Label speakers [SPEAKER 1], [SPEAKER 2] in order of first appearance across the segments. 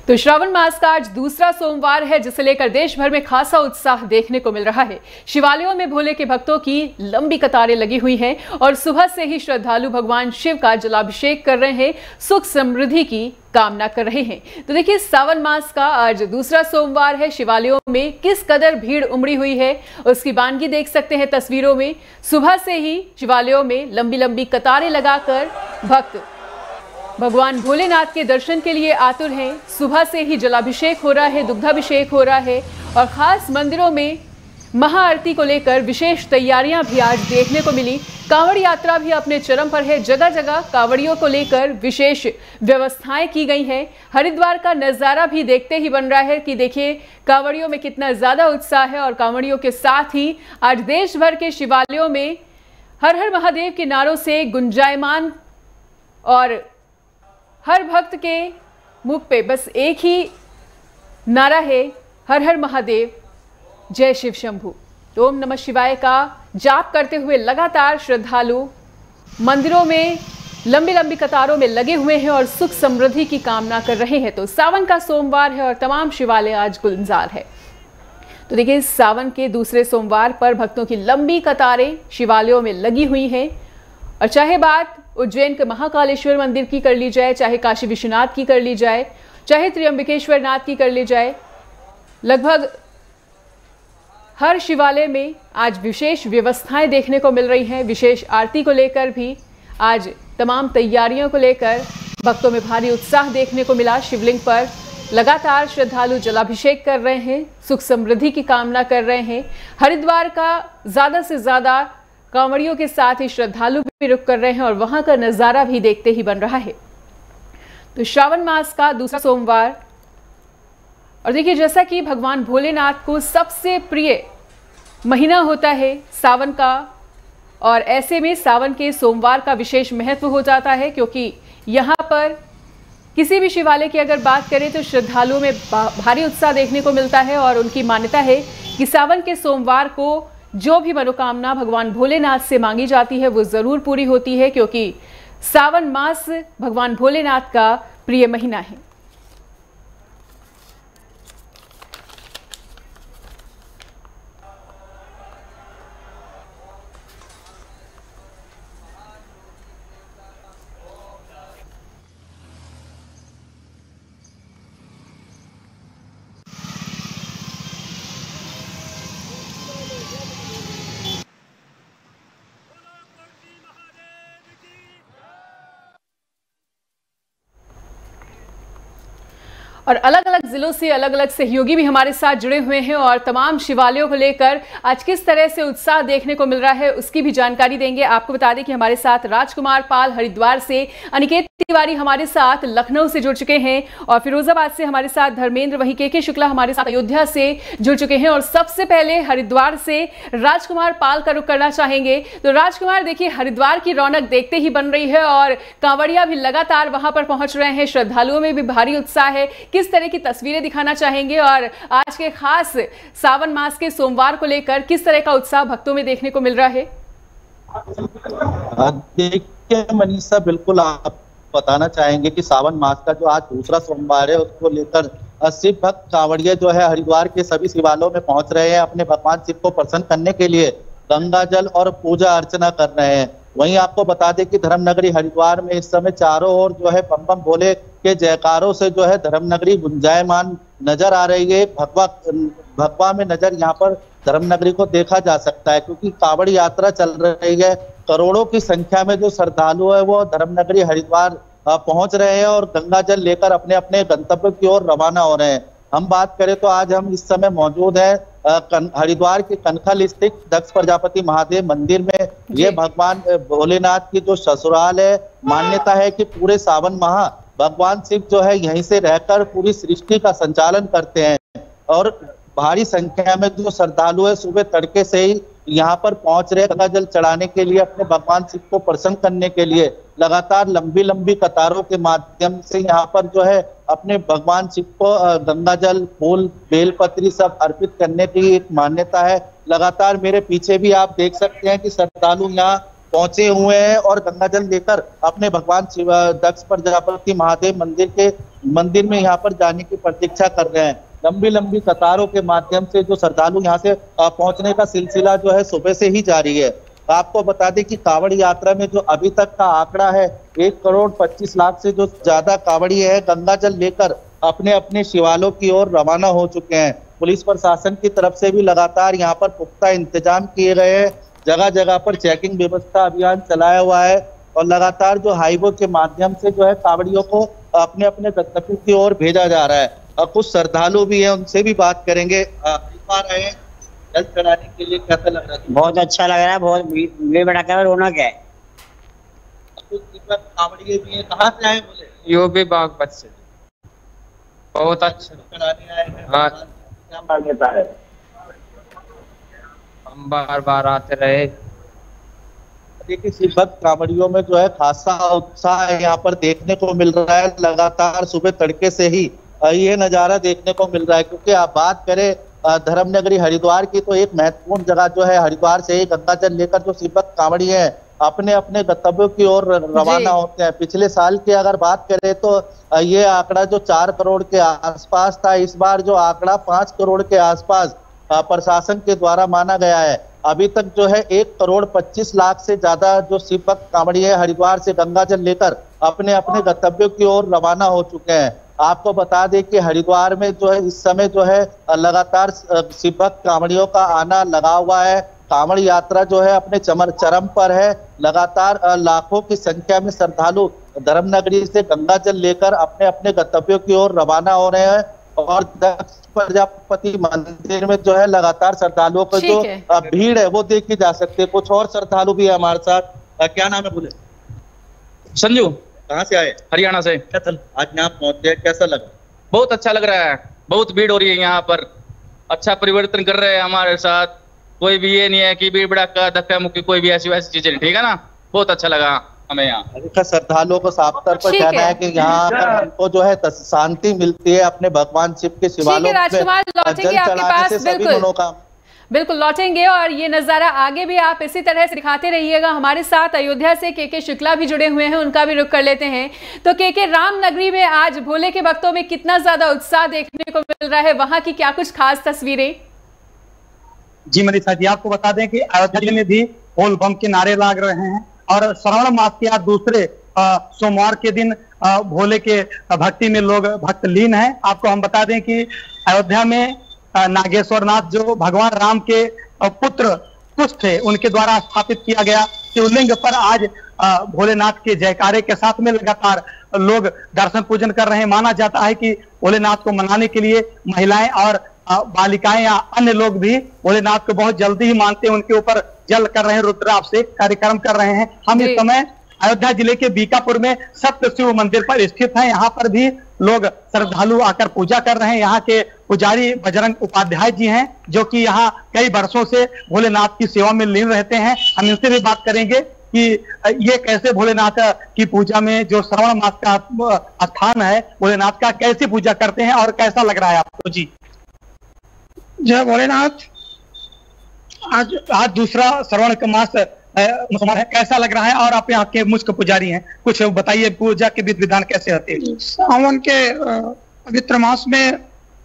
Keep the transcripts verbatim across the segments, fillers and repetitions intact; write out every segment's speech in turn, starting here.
[SPEAKER 1] तो श्रावण मास का आज दूसरा सोमवार है, जिसे लेकर देश भर में खासा उत्साह देखने को मिल रहा है। शिवालयों में भोले के भक्तों की लंबी कतारें लगी हुई हैं और सुबह से ही श्रद्धालु भगवान शिव का जलाभिषेक कर रहे हैं, सुख समृद्धि की कामना कर रहे हैं। तो देखिए, सावन मास का आज दूसरा सोमवार है। शिवालयों में किस कदर भीड़ उमड़ी हुई है उसकी वानगी देख सकते हैं तस्वीरों में। सुबह से ही शिवालयों में लंबी लंबी कतारें लगाकर भक्त भगवान भोलेनाथ के दर्शन के लिए आतुर हैं। सुबह से ही जलाभिषेक हो रहा है, दुग्धाभिषेक हो रहा है और खास मंदिरों में महाआरती को लेकर विशेष तैयारियां भी आज देखने को मिली। कांवड़ यात्रा भी अपने चरम पर है। जगह जगह कांवड़ियों को लेकर विशेष व्यवस्थाएं की गई हैं। हरिद्वार का नज़ारा भी देखते ही बन रहा है कि देखिए कांवड़ियों में कितना ज़्यादा उत्साह है और कांवड़ियों के साथ ही आज देश भर के शिवालयों में हर हर महादेव के नारों से गुंजायमान और हर भक्त के मुख पे बस एक ही नारा है, हर हर महादेव, जय शिव शंभू। तो ओम नमः शिवाय का जाप करते हुए लगातार श्रद्धालु मंदिरों में लंबी लंबी कतारों में लगे हुए हैं और सुख समृद्धि की कामना कर रहे हैं। तो सावन का सोमवार है और तमाम शिवालय आज गुलजार है। तो देखिए, सावन के दूसरे सोमवार पर भक्तों की लंबी कतारें शिवालयों में लगी हुई हैं और चाहे बात उज्जैन के महाकालेश्वर मंदिर की कर ली जाए, चाहे काशी विश्वनाथ की कर ली जाए, चाहे त्र्यंबकेश्वर नाथ की कर ली जाए, लगभग हर शिवालय में आज विशेष व्यवस्थाएं देखने को मिल रही हैं। विशेष आरती को लेकर भी आज तमाम तैयारियों को लेकर भक्तों में भारी उत्साह देखने को मिला। शिवलिंग पर लगातार श्रद्धालु जलाभिषेक कर रहे हैं, सुख समृद्धि की कामना कर रहे हैं। हरिद्वार का ज़्यादा से ज़्यादा कांवड़ियों के साथ ही श्रद्धालु भी रुक कर रहे हैं और वहां का नज़ारा भी देखते ही बन रहा है। तो श्रावण मास का दूसरा सोमवार और देखिए, जैसा कि भगवान भोलेनाथ को सबसे प्रिय महीना होता है सावन का, और ऐसे में सावन के सोमवार का विशेष महत्व हो जाता है, क्योंकि यहाँ पर किसी भी शिवालय की अगर बात करें तो श्रद्धालुओं में भारी उत्साह देखने को मिलता है और उनकी मान्यता है कि सावन के सोमवार को जो भी मनोकामना भगवान भोलेनाथ से मांगी जाती है वो ज़रूर पूरी होती है, क्योंकि सावन मास भगवान भोलेनाथ का प्रिय महीना है। और अलग अलग जिलों से अलग अलग सहयोगी भी हमारे साथ जुड़े हुए हैं और तमाम शिवालयों को लेकर आज किस तरह से उत्साह देखने को मिल रहा है उसकी भी जानकारी देंगे। आपको बता दें कि हमारे साथ राजकुमार पाल हरिद्वार से, अनिकेत तिवारी हमारे साथ लखनऊ से जुड़ चुके हैं और फिरोजाबाद से हमारे साथ धर्मेंद्र, वही के के शुक्ला हमारे साथ अयोध्या से जुड़ चुके हैं। और सबसे पहले हरिद्वार से राजकुमार पाल का रुख करना चाहेंगे। तो राजकुमार, देखिए, हरिद्वार की रौनक देखते ही बन रही है और कांवड़िया भी लगातार वहां पर पहुंच रहे हैं, श्रद्धालुओं में भी भारी उत्साह है। किस तरह की तस्वीरें दिखाना चाहेंगे और आज के खास सावन मास के सोमवार को लेकर किस तरह का उत्साह भक्तों में देखने को मिल रहा है?
[SPEAKER 2] देखिए मनीषा, बिल्कुल आप बताना चाहेंगे कि सावन मास का जो आज दूसरा सोमवार है उसको लेकर शिव भक्त कांवड़िया जो है हरिद्वार के सभी शिवालयों में पहुंच रहे हैं, अपने भगवान शिव को प्रसन्न करने के लिए गंगा जल और पूजा अर्चना कर रहे हैं। वहीं आपको बता दें कि धर्मनगरी हरिद्वार में इस समय चारों ओर जो है बम बम भोले के जयकारों से जो है धर्मनगरी गुंजायमान नजर आ रही है। भगवा भगवा में नजर यहाँ पर धर्मनगरी को देखा जा सकता है, क्योंकि कांवड़ यात्रा चल रही है। करोड़ों की संख्या में जो श्रद्धालु है वो धर्मनगरी हरिद्वार पहुंच रहे हैं और गंगा जल लेकर अपने अपने गंतव्य की ओर रवाना हो रहे हैं। हम बात करें तो आज हम इस समय मौजूद है हरिद्वार के कनखल स्थित दक्ष प्रजापति महादेव मंदिर में। ये भगवान भोलेनाथ की जो ससुराल है। मान्यता है कि पूरे सावन माह भगवान शिव जो है यहीं से रहकर पूरी सृष्टि का संचालन करते हैं और भारी संख्या में जो श्रद्धालु है सुबह तड़के से ही यहाँ पर पहुंच रहे गंगा जल चढ़ाने के लिए, अपने भगवान शिव को प्रसन्न करने के लिए। लगातार लंबी लंबी कतारों के माध्यम से यहाँ पर जो है अपने भगवान शिव को गंगा जल, फूल, बेलपत्री सब अर्पित करने की एक मान्यता है। लगातार मेरे पीछे भी आप देख सकते हैं कि श्रद्धालु यहाँ पहुंचे हुए हैं और गंगा जल लेकर अपने भगवान शिव दक्ष प्रजापति महादेव मंदिर के मंदिर में यहाँ पर जाने की प्रतीक्षा कर रहे हैं। लंबी लंबी कतारों के माध्यम से जो श्रद्धालु यहाँ से पहुंचने का सिलसिला जो है सुबह से ही जारी है। आपको बता दें कि कांवड़ यात्रा में जो अभी तक का आंकड़ा है एक करोड़ पच्चीस लाख से जो ज्यादा कांवड़ी है गंगा जल लेकर अपने अपने शिवालयों की ओर रवाना हो चुके हैं। पुलिस प्रशासन की तरफ से भी लगातार यहाँ पर पुख्ता इंतजाम किए गए हैं। जगह जगह पर चेकिंग व्यवस्था अभियान चलाया हुआ है और लगातार जो हाईवे के माध्यम से जो है कांवड़ियों को अपने अपने गंतव्य की ओर भेजा जा रहा है। और कुछ श्रद्धालु भी हैं, उनसे भी बात करेंगे। रहे हैं जल चढ़ाने के लिए कैसा लग रहा है?
[SPEAKER 3] बहुत अच्छा लग रहा है, बहुत भीड़ भड़का है, रौनक है।
[SPEAKER 2] कांवड़िए भी हैं, कहाँ से आए बोले?
[SPEAKER 4] यूपी बागपत से। बहुत अच्छा
[SPEAKER 2] चढ़ाने आए हैं।
[SPEAKER 4] हाँ,
[SPEAKER 2] क्या मान्यता है?
[SPEAKER 4] हम बार बार आते रहे।
[SPEAKER 2] देखिए शिव भक्त कांवड़ियों में जो है खासा उत्साह यहाँ पर देखने को मिल रहा है। लगातार सुबह तड़के से ही ये नजारा देखने को मिल रहा है, क्योंकि आप बात करें धर्म नगरी हरिद्वार की तो एक महत्वपूर्ण जगह जो है हरिद्वार से ही गंगा जल लेकर जो शिव भक्त कांवड़ी है अपने अपने गंतव्यों की ओर रवाना होते हैं। पिछले साल की अगर बात करें तो ये आंकड़ा जो चार करोड़ के आसपास था, इस बार जो आंकड़ा पांच करोड़ के आसपास प्रशासन के द्वारा माना गया है। अभी तक जो है एक करोड़ पच्चीस लाख से ज्यादा जो शिव भक्त कांवड़ी है हरिद्वार से गंगा जल लेकर अपने अपने गंतव्यों की ओर रवाना हो चुके हैं। आपको बता दें कि हरिद्वार में जो है इस समय जो है लगातार शिव भक्त कांवड़ियों का आना लगा हुआ है। कांवड़ यात्रा जो है अपने चमर चरम पर है। लगातार लाखों की संख्या में श्रद्धालु धर्मनगरी से गंगा जल लेकर अपने अपने गंतव्यों की ओर रवाना हो रहे हैं। और दक्ष प्रजापति मंदिर में जो है लगातार श्रद्धालुओं की जो भीड़ है वो देखी जा सकती है। कुछ और श्रद्धालु भी है हमारे साथ। क्या नाम है बोले?
[SPEAKER 5] संजू।
[SPEAKER 2] कहाँ से आए?
[SPEAKER 5] हरियाणा से।
[SPEAKER 2] आज यहाँ पहुंचे, कैसा लगा?
[SPEAKER 5] बहुत अच्छा लग रहा है, बहुत भीड़ हो रही है यहाँ पर। अच्छा परिवर्तन कर रहे हैं हमारे साथ, कोई भी ये नहीं है कि भीड़ भड़का धक्का मुक्की कोई भी ऐसी वैसी चीजें नहीं, ठीक है ना। बहुत अच्छा लगा हमें यहाँ।
[SPEAKER 2] श्रद्धालुओं को साफ तौर पर कहना है कि यहाँ पर उनको जो है शांति मिलती है अपने भगवान शिव के शिवालयों में जल चढ़ाने से सभी मनोकामना।
[SPEAKER 1] बिल्कुल लौटेंगे और ये नजारा आगे भी आप इसी तरह से दिखाते रहिएगा। हमारे साथ अयोध्या से के के शुक्ला भी जुड़े हुए हैं, उनका भी रुख कर लेते हैं। तो के के रामनगरी में आज भोले के भक्तों में कितना ज्यादा उत्साह देखने को मिल रहा है, वहां की क्या कुछ खास तस्वीरें?
[SPEAKER 6] जी मनीषा जी, आपको बता दें कि अयोध्या में भी बोल बम के नारे लाग रहे हैं और श्रावण मास के आज दूसरे सोमवार के दिन आ, भोले के भक्ति में लोग भक्त लीन हैं। आपको हम बता दें कि अयोध्या में नागेश्वर नाथ जो भगवान राम के पुत्र कुश थे उनके द्वारा स्थापित किया गया शिवलिंग पर आज भोलेनाथ के जयकारे के साथ में लगातार लोग दर्शन पूजन कर रहे हैं। माना जाता है कि भोलेनाथ को मनाने के लिए महिलाएं और बालिकाएं या अन्य लोग भी भोलेनाथ को बहुत जल्दी ही मानते हैं, उनके ऊपर जल कर रहे हैं, रुद्राभिषेक कार्यक्रम कर रहे हैं। हम इस समय अयोध्या जिले के बीकापुर में सप्त शिव मंदिर पर स्थित हैं। यहाँ पर भी लोग श्रद्धालु आकर पूजा कर रहे हैं। यहाँ के पुजारी बजरंग उपाध्याय जी हैं जो कि यहाँ कई वर्षों से भोलेनाथ की सेवा में लीन रहते हैं। हम इनसे भी बात करेंगे कि ये कैसे भोलेनाथ की पूजा में जो श्रावण मास का स्थान है भोलेनाथ का, कैसे पूजा करते हैं और कैसा लग रहा है आपको? जी
[SPEAKER 7] जय भोलेनाथ। आज आज दूसरा श्रावण का मास मुसलमान है, कैसा लग रहा है? और आप यहाँ के मुख्य पुजारी हैं, कुछ बताइए पूजा के विधि विधान कैसे होते हैं?
[SPEAKER 8] सावन के पवित्र मास में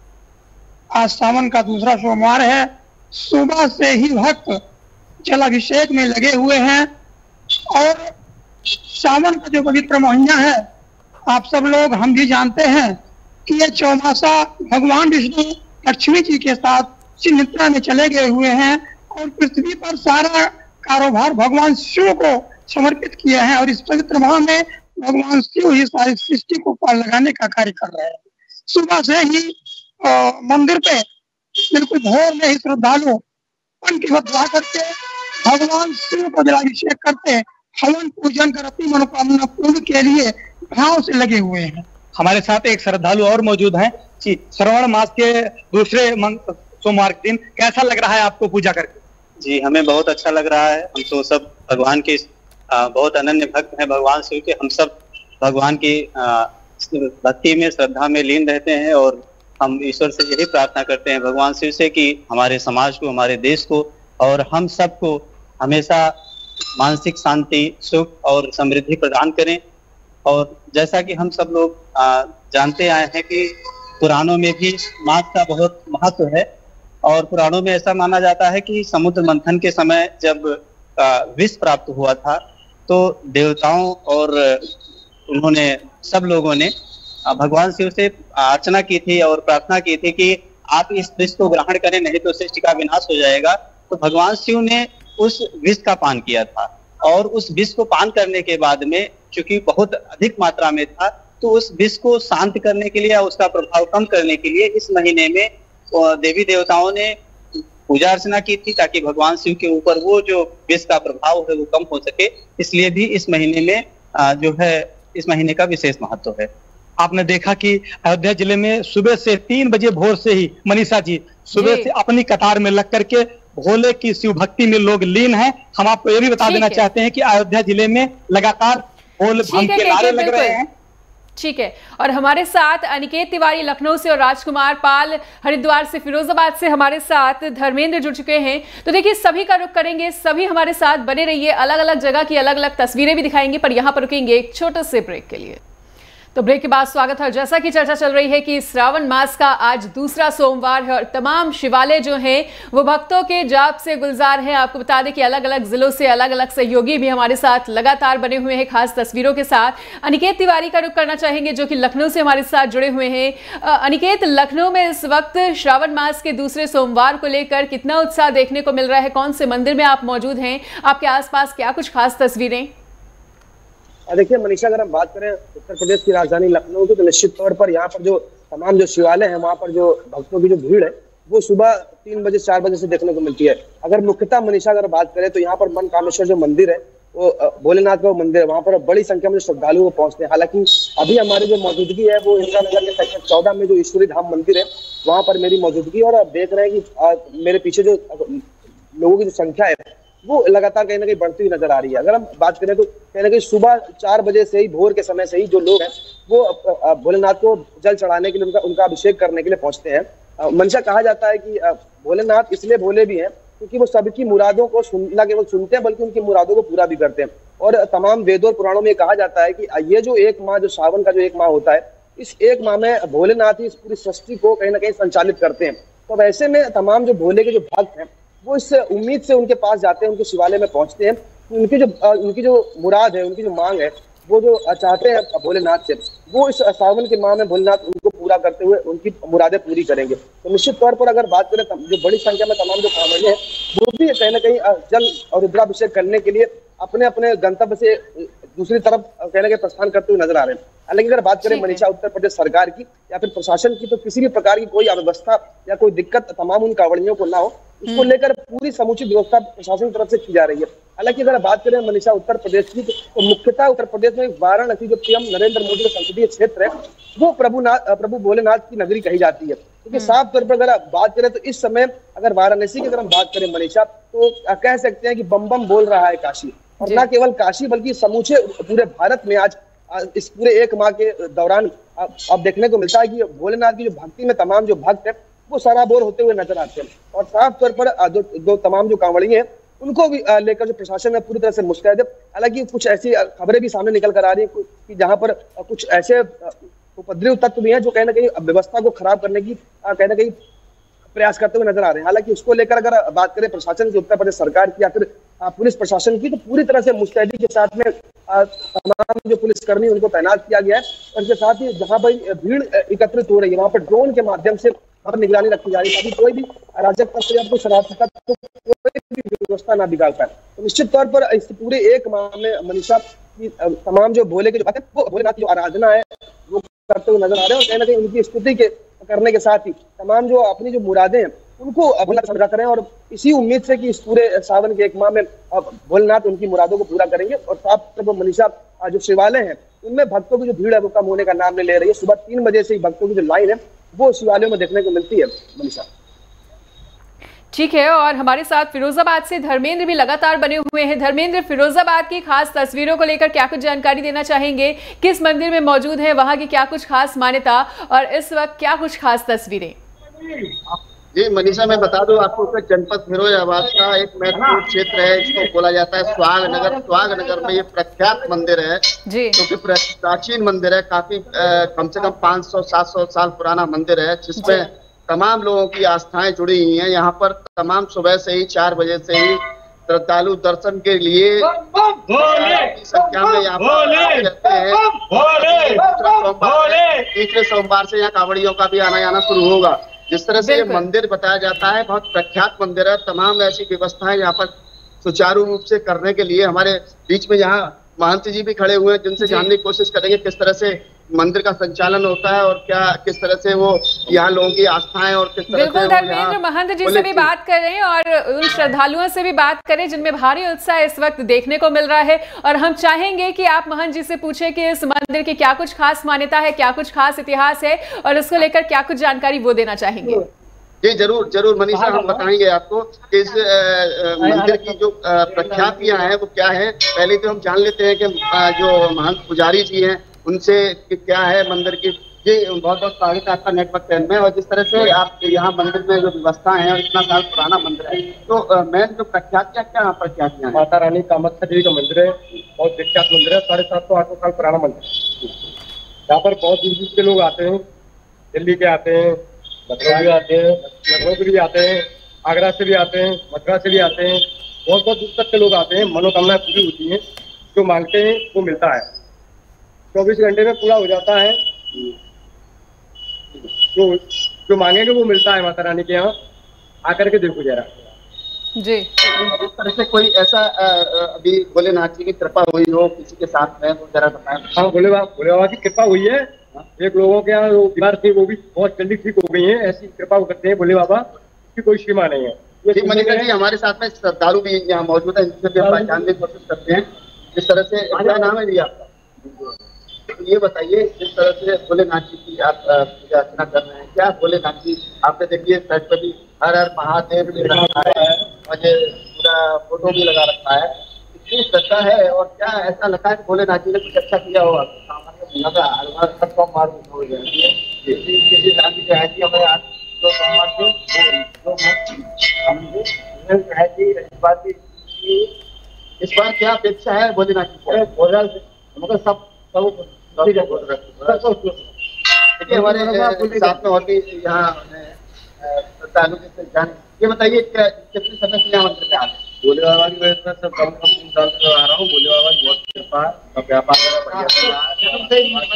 [SPEAKER 8] आज सावन का दूसरा सोमवार है। सुबह से ही भक्त जलाभिषेक में लगे हुए हैं और सावन का जो पवित्र महीना है, आप सब लोग हम भी जानते हैं कि ये चौमासा भगवान विष्णु लक्ष्मी जी के साथ चिन्हित्रा में चले गए हुए हैं और पृथ्वी पर सारा कारोबार भगवान शिव को समर्पित किया है और इस पवित्र माह में भगवान शिव ही सारी सृष्टि को पार लगाने का कार्य कर रहे हैं। सुबह से ही आ, मंदिर पे बिल्कुल भोर में ही श्रद्धालु पंक्तिबद्ध जा करके भगवान शिव को जलाभिषेक करते हवन पूजन कर अपनी मनोकामना पूर्ण के लिए भाव से लगे हुए हैं।
[SPEAKER 6] हमारे साथ एक श्रद्धालु और मौजूद हैं। जी, श्रावण मास के दूसरे सोमवार के दिन कैसा लग रहा है आपको पूजा करके?
[SPEAKER 9] जी, हमें बहुत अच्छा लग रहा है। हम तो सब भगवान के आ, बहुत अनन्य भक्त हैं भगवान शिव के। हम सब भगवान की भक्ति में श्रद्धा में लीन रहते हैं और हम ईश्वर से यही प्रार्थना करते हैं भगवान शिव से कि हमारे समाज को, हमारे देश को और हम सबको हमेशा मानसिक शांति, सुख और समृद्धि प्रदान करें। और जैसा कि हम सब लोग आ, जानते आए हैं कि पुराणों में भी मास का बहुत महत्व है और पुराणों में ऐसा माना जाता है कि समुद्र मंथन के समय जब विष प्राप्त हुआ था तो देवताओं और उन्होंने सब लोगों ने भगवान शिव से अर्चना की थी और प्रार्थना की थी कि आप इस विष को ग्रहण करें, नहीं तो सृष्टि का विनाश हो जाएगा। तो भगवान शिव ने उस विष का पान किया था और उस विष को पान करने के बाद में चूंकि बहुत अधिक मात्रा में था तो उस विष को शांत करने के लिए, उसका प्रभाव कम करने के लिए इस महीने में देवी देवताओं ने पूजा अर्चना की थी ताकि भगवान शिव के ऊपर वो जो विष का प्रभाव है वो कम हो सके। इसलिए भी इस महीने में जो है इस महीने का विशेष महत्व है।
[SPEAKER 6] आपने देखा कि अयोध्या जिले में सुबह से तीन बजे भोर से ही मनीषा जी सुबह से अपनी कतार में लग करके भोले की शिव भक्ति में लोग लीन हैं। हम आपको ये भी बता देना चाहते हैं कि अयोध्या जिले में लगातार भोले भंग के नारे लग रहे हैं।
[SPEAKER 1] ठीक है, और हमारे साथ अनिकेत तिवारी लखनऊ से और राजकुमार पाल हरिद्वार से, फिरोजाबाद से हमारे साथ धर्मेंद्र जुड़ चुके हैं। तो देखिए सभी का रुख करेंगे, सभी हमारे साथ बने रहिए, अलग अलग जगह की अलग अलग तस्वीरें भी दिखाएंगे, पर यहां पर रुकेंगे एक छोटे से ब्रेक के लिए। तो ब्रेक के बाद स्वागत है। जैसा कि चर्चा चल रही है कि श्रावण मास का आज दूसरा सोमवार है और तमाम शिवालय जो हैं वो भक्तों के जाप से गुलजार हैं। आपको बता दें कि अलग अलग जिलों से अलग अलग सहयोगी भी हमारे साथ लगातार बने हुए हैं खास तस्वीरों के साथ। अनिकेत तिवारी का रुख करना चाहेंगे जो कि लखनऊ से हमारे साथ जुड़े हुए हैं। अनिकेत, लखनऊ में इस वक्त श्रावण मास के दूसरे सोमवार को लेकर कितना उत्साह देखने को मिल रहा है? कौन से मंदिर में आप मौजूद हैं? आपके आसपास क्या कुछ खास तस्वीरें?
[SPEAKER 10] देखिए मनीषा, अगर हम बात करें उत्तर प्रदेश की राजधानी लखनऊ की तो निश्चित तौर पर यहाँ पर जो तमाम जो शिवालय हैं वहाँ पर जो भक्तों की जो भीड़ है वो सुबह तीन बजे चार बजे से देखने को मिलती है। अगर मुख्यतः मनीषा अगर बात करें तो यहाँ पर मन कामेश्वर जो मंदिर है वो भोलेनाथ का मंदिर है, वहाँ पर बड़ी संख्या में श्रद्धालु पहुंचते हैं। हालांकि अभी हमारी जो मौजूदगी है वो इंदिरा नगर के सेक्टर चौदह में जो ईश्वरी धाम मंदिर है वहाँ पर मेरी मौजूदगी, और आप देख रहे हैं कि मेरे पीछे जो लोगों की जो संख्या है वो लगातार कहीं ना कहीं बढ़ती हुई नजर आ रही है। अगर हम बात करें तो कहीं ना कहीं सुबह चार बजे से ही, भोर के समय से ही जो लोग हैं वो भोलेनाथ को जल चढ़ाने के लिए, उनका उनका अभिषेक करने के लिए पहुंचते हैं। मंशा कहा जाता है कि भोलेनाथ इसलिए भोले भी हैं क्योंकि वो सबकी मुरादों को न केवल सुनते हैं बल्कि उनकी मुरादों को पूरा भी करते हैं। और तमाम वेदों और पुराणों में कहा जाता है कि ये जो एक माह, जो सावन का जो एक माह होता है, इस एक माह में भोलेनाथ ही इस पूरी सृष्टि को कहीं ना कहीं संचालित करते हैं। तो वैसे में तमाम जो भोले के जो भक्त हैं वो इस उम्मीद से उनके पास जाते हैं, उनके शिवालय में पहुंचते हैं। उनकी जो उनकी जो मुराद है, उनकी जो मांग है, वो जो चाहते हैं भोलेनाथ से, वो इस सावन के माह में भोलेनाथ उनको पूरा करते हुए उनकी मुरादें पूरी करेंगे। तो निश्चित तौर पर अगर बात करें जो बड़ी संख्या में तमाम जो कांवड़िए हैं वो भी कहीं ना कहीं जल और रुद्राभिषेक करने के लिए अपने अपने गंतव्य से दूसरी तरफ कहने के प्रस्थान करते हुए नजर आ रहे हैं। हालांकि अगर बात करें मनीषा उत्तर प्रदेश सरकार की या फिर प्रशासन की, तो किसी भी प्रकार की कोई अव्यवस्था या कोई दिक्कत तमाम उन कांवड़ियों को ना हो, इसको लेकर पूरी समुचित व्यवस्था प्रशासन की तरफ से की जा रही है। हालांकि अगर बात करें मनीषा उत्तर प्रदेश की तो मुख्यतः उत्तर प्रदेश में वाराणसी जो पीएम नरेंद्र मोदी का संसदीय क्षेत्र है वो प्रभुनाथ प्रभु भोलेनाथ की नगरी कही जाती है। क्योंकि साफ तौर पर अगर बात करें तो इस समय अगर वाराणसी की अगर हम बात करें मनीषा तो कह सकते हैं कि बम बम बोल रहा है काशी, और न केवल काशी बल्कि समूचे पूरे भारत में आज इस पूरे एक माह के दौरान अब देखने को मिलता है कि भोलेनाथ की जो भक्ति में तमाम जो भक्त है वो सराबोर होते हुए नजर आते हैं। और साफ तौर पर जो, जो तमाम जो कांवड़िए हैं उनको भी लेकर जो प्रशासन है पूरी तरह से मुस्तैद है। हालांकि कुछ ऐसी खबरें भी सामने निकल कर आ रही है कि जहां पर कुछ ऐसे उपद्रवी तत्व भी हैं जो कहीं ना कहीं व्यवस्था को खराब करने की कहीं ना कहीं प्रयास करते हुए नजर आ रहे हैं। हालांकि उसको लेकर अगर बात करें प्रशासन की, उत्तर प्रदेश सरकार की या फिर पुलिस प्रशासन की, तो पूरी तरह से मुस्तैदी के साथ में तमाम जो पुलिसकर्मी उनको तैनात किया गया है। और इसके साथ ही जहां पर भीड़ एकत्रित हो रही है वहां पर ड्रोन के माध्यम से पर निगरानी रखी जा रही है ताकि कोई भी अराजक तत्व या कोई शरारती तत्व कोई भी व्यवस्था ना बिगाड़ पाए। तो निश्चित तौर पर इस पूरे एक माह में मनीषा की तमाम जो भोले के जो वो भोलेनाथ की जो आराधना है वो करते हुए नजर आ रहे हैं, और कहीं ना कहीं उनकी स्तुति के करने के साथ ही तमाम जो अपनी जो मुरादें हैं उनको भोलेनाथ समझा करें, और इसी उम्मीद से कि इस पूरे सावन के एक माह में भोलेनाथ उनकी मुरादों को पूरा करेंगे। और साफ तौर पर मनीषा जो शिवालय है उनमें भक्तों की जो भीड़ है वो कम होने का नाम नहीं ले रही है। सुबह तीन बजे से ही भक्तों की जो लाइन है वो शिवालयों में देखने को मिलती है मनीषा।
[SPEAKER 1] ठीक है, और हमारे साथ फिरोजाबाद से धर्मेंद्र भी लगातार बने हुए हैं। धर्मेंद्र, फिरोजाबाद की खास तस्वीरों को लेकर क्या कुछ जानकारी देना चाहेंगे? किस मंदिर में मौजूद है, वहां की क्या कुछ खास मान्यता और इस वक्त क्या कुछ खास तस्वीरें?
[SPEAKER 11] जी मनीषा, मैं बता दूं आपको कि जनपद फिरोजाबाद का एक महत्वपूर्ण क्षेत्र है, इसको बोला जाता है स्वाग नगर। स्वाग नगर में ये प्रख्यात मंदिर है, क्योंकि तो प्राचीन मंदिर है, काफी आ, कम से कम पाँच सौ सात सौ साल पुराना मंदिर है, जिसमें तमाम लोगों की आस्थाएं जुड़ी हुई हैं। यहाँ पर तमाम सुबह से ही चार बजे से ही श्रद्धालु दर्शन के लिए की संख्या में यहाँ पर रहते हैं। तीसरे सोमवार से यहाँ कांवड़ियों का भी आना जाना शुरू होगा। जिस तरह से ये मंदिर बताया जाता है, बहुत प्रख्यात मंदिर है। तमाम ऐसी व्यवस्थाएं यहाँ पर सुचारू रूप से करने के लिए हमारे बीच में यहाँ महंत जी भी खड़े हुए हैं, जिनसे जानने की कोशिश करेंगे किस तरह से मंदिर का संचालन होता है और क्या किस तरह से वो यहाँ लोगों की आस्थाएं और किस तरह
[SPEAKER 1] बिल्कुल
[SPEAKER 11] से
[SPEAKER 1] धर्मेंद्र, महंत जी से भी बात कर रहे हैं और उन श्रद्धालुओं से भी बात करें जिनमें भारी उत्साह इस वक्त देखने को मिल रहा है। और हम चाहेंगे कि आप महंत जी से पूछें कि इस मंदिर की क्या कुछ खास मान्यता है, क्या कुछ खास इतिहास है और इसको लेकर क्या कुछ जानकारी वो देना चाहेंगे।
[SPEAKER 11] जी जरूर जरूर मनीषा, हम बताएंगे आपको कि इस मंदिर की जो प्रख्यातियां हैं वो क्या है। पहले तो हम जान लेते हैं कि जो महंत पुजारी जी हैं उनसे कि क्या है मंदिर की। जी बहुत बहुत स्वागत है आपका नेटवर्क टेन में। और जिस तरह से आप यहाँ मंदिर में जो व्यवस्था है और इतना साल पुराना मंदिर है, तो मेन जो प्रख्यातियां क्या यहाँ प्रख्यातियां हैं?
[SPEAKER 12] माता रानी कामाख्या देवी का मंदिर है, बहुत विख्यात मंदिर है, साढ़े सात सौ आठ सौ साल पुराना मंदिर। यहाँ पर बहुत दूर दूर के लोग आते हैं, दिल्ली के आते हैं, लखनऊ भी आते हैं, लखनऊ से भी आते हैं, आगरा से भी आते हैं, मथुरा से भी आते हैं, बहुत बहुत दूर तक के लोग आते हैं। मनोकामनाएं पूरी होती हैं, जो मांगते हैं वो मिलता है। चौबीस घंटे में पूरा हो जाता है, जो जो मांगेंगे वो मिलता है माता रानी के यहाँ। आकर के देखो जरा
[SPEAKER 1] जी।
[SPEAKER 11] इस तरह से कोई ऐसा अभी भोलेनाथ जी की कृपा हुई हो किसी के साथ में, वो जरा बताएं।
[SPEAKER 12] हाँ, भोले बाबा भोले बाबा की कृपा हुई है। एक लोगों के यहाँ बीमार थी, वो भी बहुत जल्दी ठीक हो गई है। ऐसी कृपा करते हैं भोले बाबा की कोई सीमा नहीं है।
[SPEAKER 11] जी मनीषा जी, हमारे साथ में श्रद्धालु भी यहाँ मौजूद है, इनसे भी हम पहचानने की कोशिश करते हैं। जिस तरह से क्या नाम है जी आपका? तो ये बताइए, जिस तरह से भोलेनाथ जी की आप पूजा अर्चना कर रहे हैं, क्या भोलेनाथ जी आपने देखिए साइड पर भी हर हर महादेव भी रखा है और ये पूरा फोटो भी लगा रखा है, इतनी श्रद्धा है। और क्या ऐसा लगता है कि भोलेनाथ जी ने कुछ अच्छा किया होगा? इस बार क्या अपेक्षा है भोलेनाथ जी को? सब देखिए हमारे साथ में और भी यहाँ श्रद्धालु जान, ये बताइए कितने समय से यहाँ मंदिर पे आ रहे हैं?
[SPEAKER 12] भोले बाबा की वजह से सब कम कम तीन साल से आ रहा हूँ। भोले बाबा की बहुत कृपा है, व्यापार जन्म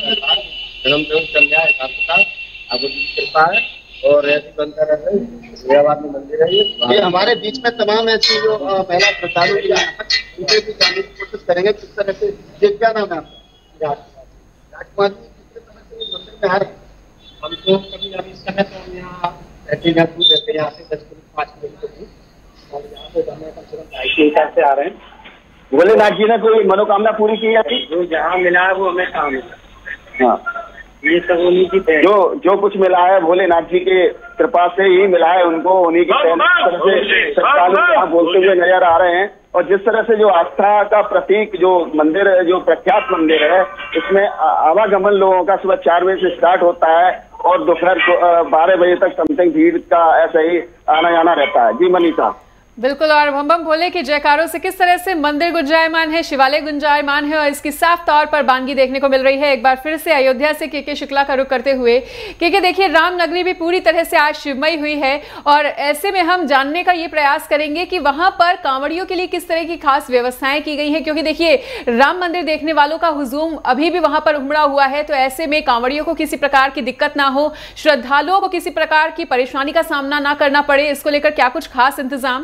[SPEAKER 12] से चल गया हिसाब किताब, आपको कृपा है और ऐसी बनता रहे। भोलेबाद में मंदिर है ये।
[SPEAKER 11] ये हमारे बीच में तमाम ऐसी जो महिला श्रद्धालु उनसे भी जानने की कोशिश करेंगे किस तरह से। ये क्या नाम है आपका? राजकुमार जी, कितने समय से मंदिर में आ रहे हैं?
[SPEAKER 12] हम तो कभी अभी इस समय तो हम यहाँ रहते हैं, दूर रहते हैं यहाँ से दस किलोमीटर पाँच किलोमीटर दूर, और यहाँ पे हमें कम से कम ढाई किलोमीटर से आ रहे हैं।
[SPEAKER 13] भोलेनाथ जी ने कोई मनोकामना पूरी की है?
[SPEAKER 12] जो जहाँ मिला है वो हमें कहाँ मिला।
[SPEAKER 13] हाँ,
[SPEAKER 12] ये सब उन्हीं की
[SPEAKER 13] जो जो कुछ मिला है भोलेनाथ जी के कृपा से ही मिला है उनको। उन्हीं की तरह से श्रद्धालु यहाँ बोलते हुए नजर आ रहे हैं। और जिस तरह से जो आस्था का प्रतीक जो मंदिर है, जो प्रख्यात मंदिर है, इसमें आवागमन लोगों का सुबह चार बजे से स्टार्ट होता है और दोपहर बारह बजे तक समथिंग भीड़ का ऐसा ही आना जाना रहता है। जी मनीषा।
[SPEAKER 1] बिल्कुल, और बम बम भोले के जयकारों से किस तरह से मंदिर गुंजायमान है, शिवालय गुंजायमान है और इसकी साफ तौर पर बानगी देखने को मिल रही है। एक बार फिर से अयोध्या से के के शुक्ला का रुख करते हुए, क्योंकि देखिए रामनगरी भी पूरी तरह से आज शिवमयी हुई है और ऐसे में हम जानने का ये प्रयास करेंगे कि वहां पर कांवड़ियों के लिए किस तरह की खास व्यवस्थाएं की गई हैं, क्योंकि देखिए राम मंदिर देखने वालों का हुजूम अभी भी वहां पर उमड़ा हुआ है। तो ऐसे में कांवड़ियों को किसी प्रकार की दिक्कत ना हो, श्रद्धालुओं को किसी प्रकार की परेशानी का सामना ना करना पड़े, इसको लेकर क्या कुछ खास इंतजाम?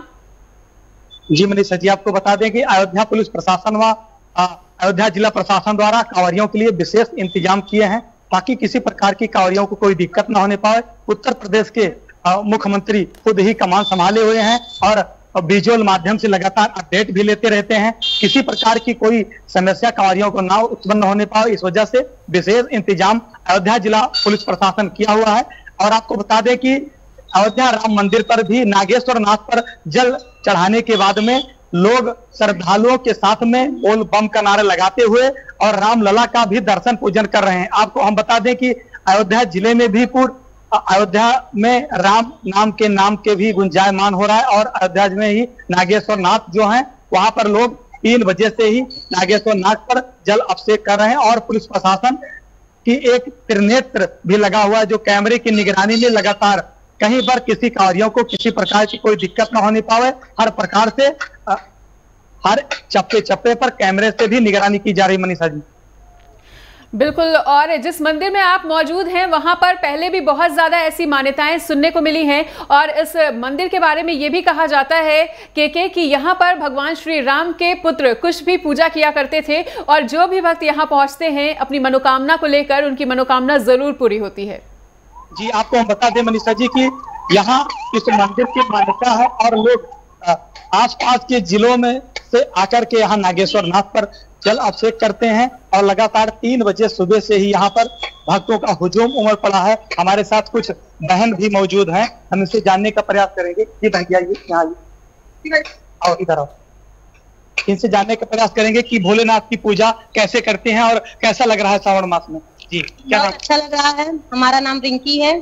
[SPEAKER 6] जी मनीषा जी, आपको बता दें कि अयोध्या पुलिस प्रशासन व अयोध्या जिला प्रशासन द्वारा कांवड़ियों के लिए विशेष इंतजाम किए हैं ताकि किसी प्रकार की कांवड़ियों को कोई दिक्कत ना होने पाए। उत्तर प्रदेश के मुख्यमंत्री खुद ही कमान संभाले हुए हैं और विजुअल माध्यम से लगातार अपडेट भी लेते रहते हैं। किसी प्रकार की कोई समस्या कांवड़ियों को ना उत्पन्न होने पाए, इस वजह से विशेष इंतजाम अयोध्या जिला पुलिस प्रशासन किया हुआ है। और आपको बता दें कि अयोध्या राम मंदिर पर भी नागेश्वर नाथ पर जल चढ़ाने के बाद में लोग श्रद्धालुओं के साथ में बोल बम का नारा लगाते हुए और रामलला का भी दर्शन पूजन कर रहे हैं। आपको हम बता दें कि अयोध्या जिले में भी पूर्ण अयोध्या में राम नाम के नाम के भी गुंजायमान हो रहा है और अयोध्या में ही नागेश्वर नाथ जो हैं वहां पर लोग तीन बजे से ही नागेश्वर नाथ पर जल अभिषेक कर रहे हैं और पुलिस प्रशासन की एक त्रिनेत्र भी लगा हुआ है जो कैमरे की निगरानी में लगातार कहीं पर किसी कांवरियों को किसी प्रकार की कोई दिक्कत न होने पावे हर प्रकार से आ, हर चप्पे चप्पे पर कैमरे से भी निगरानी की जा रही। मनीषा जी
[SPEAKER 1] बिल्कुल, और जिस मंदिर में आप मौजूद हैं वहां पर पहले भी बहुत ज्यादा ऐसी मान्यताएं सुनने को मिली हैं और इस मंदिर के बारे में यह भी कहा जाता है कि, कि, कि यहाँ पर भगवान श्री राम के पुत्र कुछ भी पूजा किया करते थे और जो भी भक्त यहाँ पहुंचते हैं अपनी मनोकामना को लेकर उनकी मनोकामना जरूर पूरी होती है।
[SPEAKER 6] जी आपको हम बता दें मनीषा जी कि यहाँ इस मंदिर की मान्यता है और लोग आसपास के जिलों में से आकर के यहाँ नागेश्वर नाथ पर जल अभिषेक करते हैं और लगातार तीन बजे सुबह से ही यहाँ पर भक्तों का हुजूम उमड़ पड़ा है। हमारे साथ कुछ बहन भी मौजूद हैं, हम इनसे जानने का प्रयास करेंगे। जी भैया यहाँ आओ, इधर आओ, इनसे जानने का प्रयास करेंगे कि भोलेनाथ की पूजा कैसे करते हैं और कैसा लग रहा है सावन मास में। जी क्या
[SPEAKER 14] बहुत अच्छा लग रहा है। हमारा नाम रिंकी है।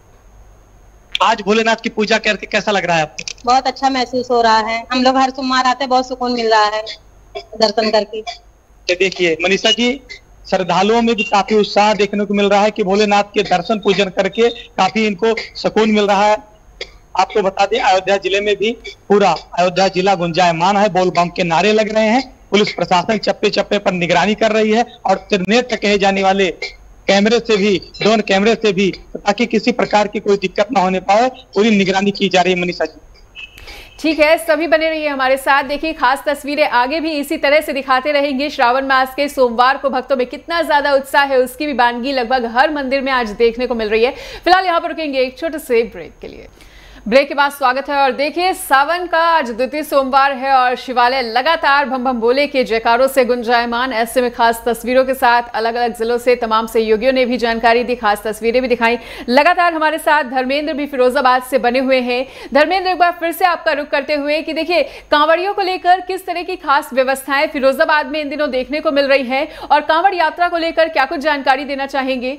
[SPEAKER 6] आज भोलेनाथ की पूजा करके कैसा लग रहा है आपको?
[SPEAKER 14] बहुत अच्छा महसूस हो रहा है। हम लोग हर सोमवार आते हैं, बहुत सुकून मिल रहा है दर्शन करके।
[SPEAKER 6] देखिए मनीषा जी, श्रद्धालुओं में भी काफी उत्साह देखने को मिल रहा है कि भोलेनाथ के दर्शन पूजन करके काफी इनको सुकून मिल रहा है। आपको बता दें अयोध्या जिले में भी पूरा अयोध्या जिला गुंजायमान है, बोल बम के नारे लग रहे हैं, पुलिस प्रशासन चप्पे चप्पे पर निगरानी कर रही है और त्रिनेत्र कहे जाने वाले कैमरे से भी ड्रोन कैमरे से भी ताकि किसी प्रकार की कोई दिक्कत ना होने पाए पूरी निगरानी की जा रही है। मनीषा जी
[SPEAKER 1] ठीक है, सभी बने रहिए हमारे साथ। देखिए खास तस्वीरें आगे भी इसी तरह से दिखाते रहेंगे। श्रावण मास के सोमवार को भक्तों में कितना ज्यादा उत्साह है उसकी भी वानगी लगभग हर मंदिर में आज देखने को मिल रही है। फिलहाल यहाँ पर रुकेंगे एक छोटे से ब्रेक के लिए। ब्रेक के बाद स्वागत है और देखिए सावन का आज द्वितीय सोमवार है और शिवालय लगातार भम भम बोले के जयकारों से गुंजायमान। ऐसे में खास तस्वीरों के साथ अलग अलग जिलों से तमाम सहयोगियों ने भी जानकारी दी, खास तस्वीरें भी दिखाई। लगातार हमारे साथ धर्मेंद्र भी फिरोजाबाद से बने हुए हैं। धर्मेंद्र, एक बार फिर से आपका रुख करते हुए कि देखिए कांवड़ियों को लेकर किस तरह की खास व्यवस्थाएं फिरोजाबाद में इन दिनों देखने को मिल रही है और कांवड़ यात्रा को लेकर क्या कुछ जानकारी देना चाहेंगे?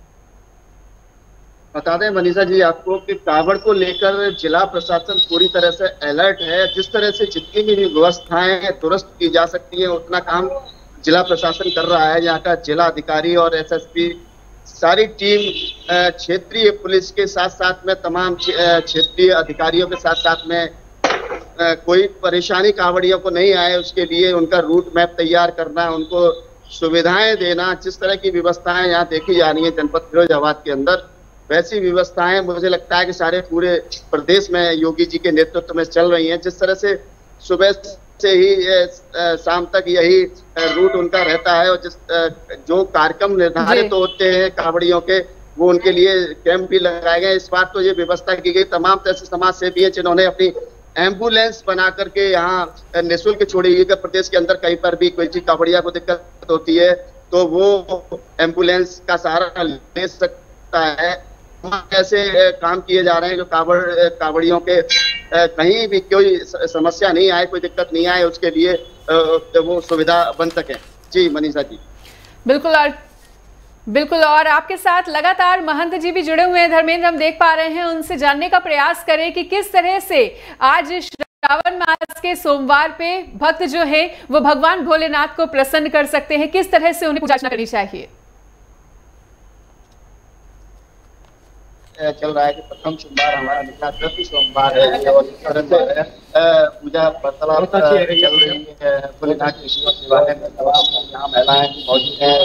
[SPEAKER 11] बता दें मनीषा जी आपको कि कांवड़ को लेकर जिला प्रशासन पूरी तरह से अलर्ट है। जिस तरह से जितनी भी व्यवस्थाएं दुरुस्त की जा सकती है उतना काम जिला प्रशासन कर रहा है। यहाँ का जिला अधिकारी और एसएसपी सारी टीम क्षेत्रीय पुलिस के साथ साथ में तमाम क्षेत्रीय अधिकारियों के साथ साथ में कोई परेशानी कांवड़ियों को नहीं आए उसके लिए उनका रूट मैप तैयार करना, उनको सुविधाएं देना। जिस तरह की व्यवस्थाएं यहाँ देखी जा रही है जनपद फिरोजाबाद के अंदर, वैसी व्यवस्थाएं मुझे लगता है कि सारे पूरे प्रदेश में योगी जी के नेतृत्व में चल रही हैं। जिस तरह से सुबह से ही शाम तक यही रूट उनका रहता है और जिस जो कार्यक्रम निर्धारित होते हैं कांवड़ियों के वो उनके लिए कैंप भी लगाए गए। इस बार तो ये व्यवस्था की गई, तमाम तरह से समाज सेवी है जिन्होंने अपनी एम्बुलेंस बना करके यहाँ निःशुल्क छोड़ी हुई। प्रदेश के अंदर कहीं पर भी कोई चीज कांवड़िया को दिक्कत होती है तो वो एम्बुलेंस का सहारा ले सकता है। ऐसे काम किए जा रहे हैं जो कांवड़ कांवड़ियों के कहीं भी कोई समस्या नहीं आए, कोई दिक्कत नहीं आए, उसके लिए वो सुविधा बन सके। जी मनीषा जी
[SPEAKER 1] बिल्कुल और बिल्कुल और आपके साथ लगातार महंत जी भी जुड़े हुए हैं धर्मेंद्र, हम देख पा रहे हैं। उनसे जानने का प्रयास करें कि किस तरह से आज श्रावण मास के सोमवार पे भक्त जो है वो भगवान भोलेनाथ को प्रसन्न कर सकते हैं, किस तरह से उन्हें पूजा अर्चना करनी चाहिए।
[SPEAKER 11] चल रहा है कि प्रथम सोमवार हमारा निकला, द्वितीय सोमवार है और इस तरह से पूजा वार्तालाप चल रही है भोलेनाथ के शिवालय में। तमाम यहाँ महिलाएं भी मौजूद हैं,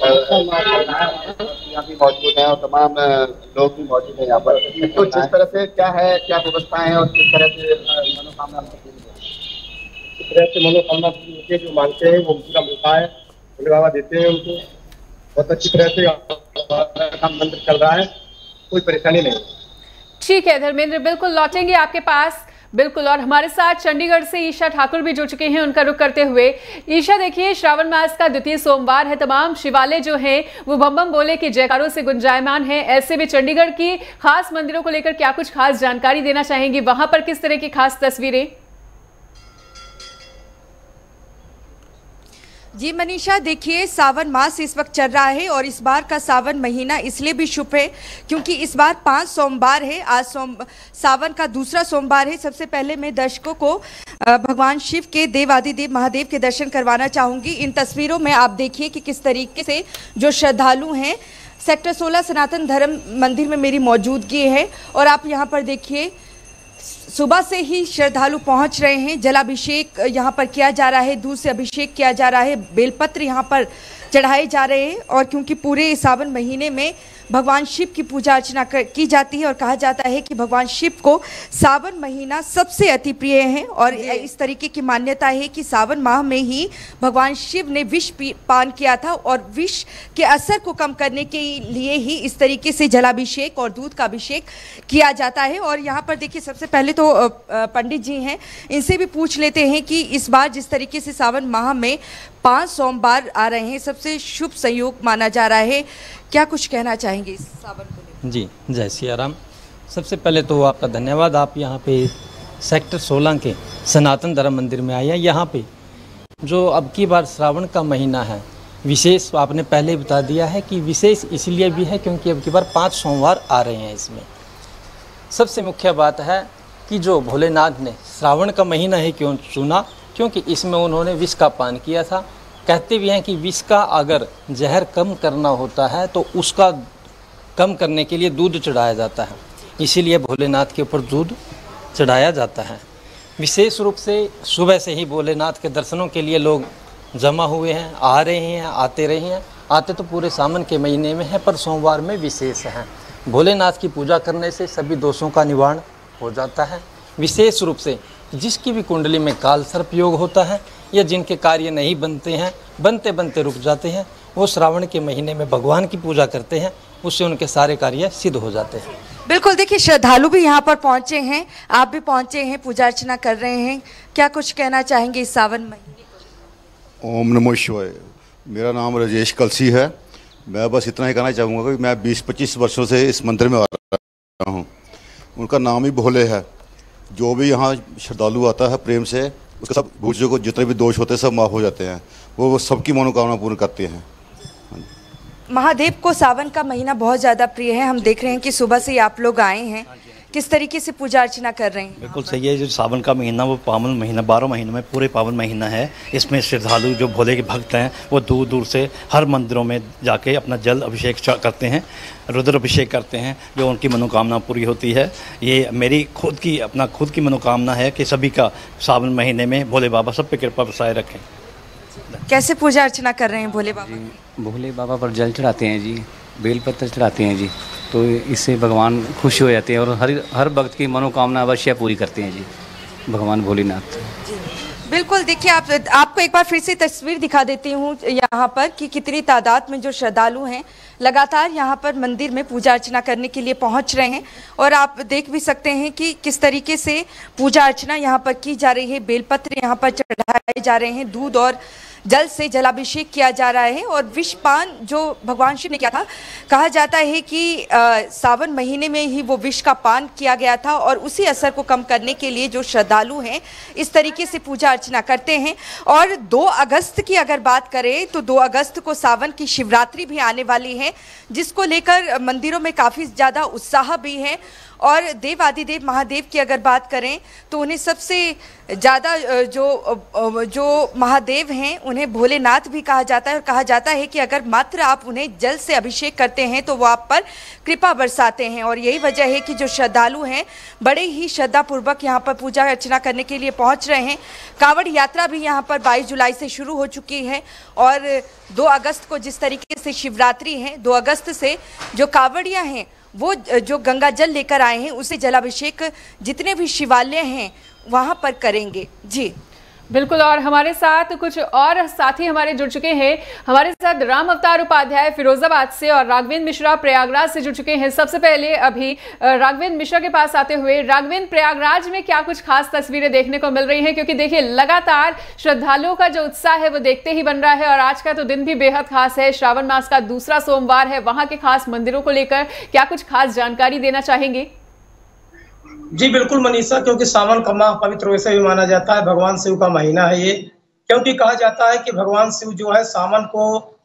[SPEAKER 11] यहाँ भी मौजूद हैं और तमाम लोग भी मौजूद हैं यहाँ पर। तो जिस तरह से क्या है, क्या व्यवस्थाएं हैं और किस तरह से मनोकामना
[SPEAKER 12] किस तरह से मनोकामना जो मांगते हैं वो पूरा मिलता है, भोले बाबा देते हैं उनको। बहुत अच्छी तरह से काम मंत्र चल रहा है, कोई परेशानी नहीं।
[SPEAKER 1] ठीक है धर्मेंद्र, बिल्कुल लौटेंगे आपके पास। बिल्कुल, और हमारे साथ चंडीगढ़ से ईशा ठाकुर भी जुड़ चुके हैं, उनका रुख करते हुए। ईशा, देखिए श्रावण मास का द्वितीय सोमवार है, तमाम शिवालय जो हैं वो बम बम बोले के जयकारों से गुंजायमान है। ऐसे में चंडीगढ़ की खास मंदिरों को लेकर क्या कुछ खास जानकारी देना चाहेंगी, वहां पर किस तरह की खास तस्वीरें?
[SPEAKER 15] जी मनीषा, देखिए सावन मास इस वक्त चल रहा है और इस बार का सावन महीना इसलिए भी शुभ है क्योंकि इस बार पांच सोमवार है। आज सोम सावन का दूसरा सोमवार है। सबसे पहले मैं दर्शकों को भगवान शिव के देवादिदेव महादेव के दर्शन करवाना चाहूँगी। इन तस्वीरों में आप देखिए कि किस तरीके से जो श्रद्धालु हैं सेक्टर सोलह सनातन धर्म मंदिर में मेरी मौजूदगी है और आप यहाँ पर देखिए सुबह से ही श्रद्धालु पहुंच रहे हैं। जलाभिषेक यहाँ पर किया जा रहा है, दूध से अभिषेक किया जा रहा है, बेलपत्र यहाँ पर चढ़ाए जा रहे हैं और क्योंकि पूरे सावन महीने में भगवान शिव की पूजा अर्चना की जाती है और कहा जाता है कि भगवान शिव को सावन महीना सबसे अति प्रिय है और इस तरीके की मान्यता है कि सावन माह में ही भगवान शिव ने विष पान किया था और विष के असर को कम करने के लिए ही इस तरीके से जलाभिषेक और दूध का अभिषेक किया जाता है। और यहाँ पर देखिए सबसे पहले तो पंडित जी हैं, इनसे भी पूछ लेते हैं कि इस बार जिस तरीके से सावन माह में पांच सोमवार आ रहे हैं, सबसे शुभ संयोग माना जा रहा है, क्या कुछ कहना चाहेंगे इस सावन को लेकर?
[SPEAKER 16] जी जय सिया राम। सबसे पहले तो आपका धन्यवाद, आप यहाँ पे सेक्टर सोलह के सनातन धर्म मंदिर में आए हैं। यहाँ पे जो अब की बार श्रावण का महीना है विशेष, आपने पहले ही बता दिया है कि विशेष इसलिए भी है क्योंकि अब की बार पाँच सोमवार आ रहे हैं। इसमें सबसे मुख्य बात है कि जो भोलेनाथ ने श्रावण का महीना ही क्यों चुना, क्योंकि इसमें उन्होंने विष का पान किया था। कहते भी हैं कि विष का अगर जहर कम करना होता है तो उसका कम करने के लिए दूध चढ़ाया जाता है, इसीलिए भोलेनाथ के ऊपर दूध चढ़ाया जाता है। विशेष रूप से सुबह से ही भोलेनाथ के दर्शनों के लिए लोग जमा हुए हैं, आ रहे हैं, आते रहे हैं। आते तो पूरे सावन के महीने में है पर सोमवार में विशेष है। भोलेनाथ की पूजा करने से सभी दोषों का निवारण हो जाता है। विशेष रूप से जिसकी भी कुंडली में काल सर्प योग होता है या जिनके कार्य नहीं बनते हैं, बनते बनते रुक जाते हैं, वो श्रावण के महीने में भगवान की पूजा करते हैं, उससे उनके सारे कार्य सिद्ध हो जाते हैं।
[SPEAKER 15] बिल्कुल, देखिए श्रद्धालु भी यहाँ पर पहुँचे हैं, आप भी पहुँचे हैं, पूजा अर्चना कर रहे हैं, क्या कुछ कहना चाहेंगे इस सावन महीने को?
[SPEAKER 17] ओम नमो शिवाय। मेरा नाम राजेश कलसी है। मैं बस इतना ही कहना चाहूँगा कि मैं बीस पच्चीस वर्षों से इस मंदिर में आ रहा हूँ। उनका नाम ही भोले है। जो भी यहाँ श्रद्धालु आता है प्रेम से, उसका सब भूचों को जितने भी दोष होते हैं सब माफ़ हो जाते हैं। वो, वो सबकी मनोकामना पूर्ण करते हैं।
[SPEAKER 15] महादेव को सावन का महीना बहुत ज़्यादा प्रिय है। हम देख रहे हैं कि सुबह से ही आप लोग आए हैं, किस तरीके से पूजा अर्चना कर रहे हैं?
[SPEAKER 18] बिल्कुल सही है। जो सावन का महीना वो पावन महीना, बारह महीनों में पूरे पावन महीना है। इसमें श्रद्धालु जो भोले के भक्त हैं वो दूर दूर से हर मंदिरों में जाके अपना जल अभिषेक करते हैं, रुद्र अभिषेक करते हैं, जो उनकी मनोकामना पूरी होती है। ये मेरी खुद की अपना खुद की मनोकामना है कि सभी का सावन महीने में भोले बाबा सब पे कृपा बरसाए रखें।
[SPEAKER 15] कैसे पूजा अर्चना कर रहे हैं भोले बाबा?
[SPEAKER 19] भोले बाबा पर जल चढ़ाते हैं जी, बेलपत्र चढ़ाते हैं जी, तो इससे भगवान खुश हो जाते हैं और हर हर भक्त की मनोकामना अवश्य पूरी करते हैं जी भगवान भोलेनाथ।
[SPEAKER 15] बिल्कुल, देखिए आप आपको एक बार फिर से तस्वीर दिखा देती हूँ यहाँ पर कि कितनी तादाद में जो श्रद्धालु हैं लगातार यहाँ पर मंदिर में पूजा अर्चना करने के लिए पहुँच रहे हैं और आप देख भी सकते हैं कि किस तरीके से पूजा अर्चना यहाँ पर की जा रही है। बेलपत्र यहाँ पर चढ़ाए जा रहे हैं, दूध और जल से जलाभिषेक किया जा रहा है और विषपान जो भगवान शिव ने किया था, कहा जाता है कि आ, सावन महीने में ही वो विष का पान किया गया था और उसी असर को कम करने के लिए जो श्रद्धालु हैं इस तरीके से पूजा अर्चना करते हैं। और दो अगस्त की अगर बात करें तो दो अगस्त को सावन की शिवरात्रि भी आने वाली है, जिसको लेकर मंदिरों में काफ़ी ज़्यादा उत्साह भी है। और देवादिदेव महादेव की अगर बात करें तो उन्हें सबसे ज़्यादा जो जो महादेव हैं उन्हें भोलेनाथ भी कहा जाता है और कहा जाता है कि अगर मात्र आप उन्हें जल से अभिषेक करते हैं तो वो आप पर कृपा बरसाते हैं। और यही वजह है कि जो श्रद्धालु हैं बड़े ही श्रद्धापूर्वक यहाँ पर पूजा अर्चना करने के लिए पहुँच रहे हैं। कांवड़ यात्रा भी यहाँ पर बाईस जुलाई से शुरू हो चुकी है और दो अगस्त को जिस तरीके से शिवरात्रि है, दो अगस्त से जो कांवड़ियाँ हैं वो जो गंगा जल लेकर आए हैं उसे जलाभिषेक जितने भी शिवालय हैं वहां पर करेंगे। जी
[SPEAKER 1] बिल्कुल, और हमारे साथ कुछ और साथी हमारे जुड़ चुके हैं। हमारे साथ राम अवतार उपाध्याय फिरोजाबाद से और राघवेंद्र मिश्रा प्रयागराज से जुड़ चुके हैं। सबसे पहले अभी राघवेंद्र मिश्रा के पास आते हुए, राघवेंद्र, प्रयागराज में क्या कुछ खास तस्वीरें देखने को मिल रही हैं? क्योंकि देखिए लगातार श्रद्धालुओं का जो उत्साह है वो देखते ही बन रहा है और आज का तो दिन भी बेहद खास है। श्रावण मास का दूसरा सोमवार है, वहां के खास मंदिरों को लेकर क्या कुछ खास जानकारी देना चाहेंगे?
[SPEAKER 20] जी बिल्कुल मनीषा, क्योंकि सावन का माह पवित्र वैसे भी माना जाता है, भगवान शिव का महीना है ये, क्योंकि कहा जाता है कि भगवान शिव जो है सावन को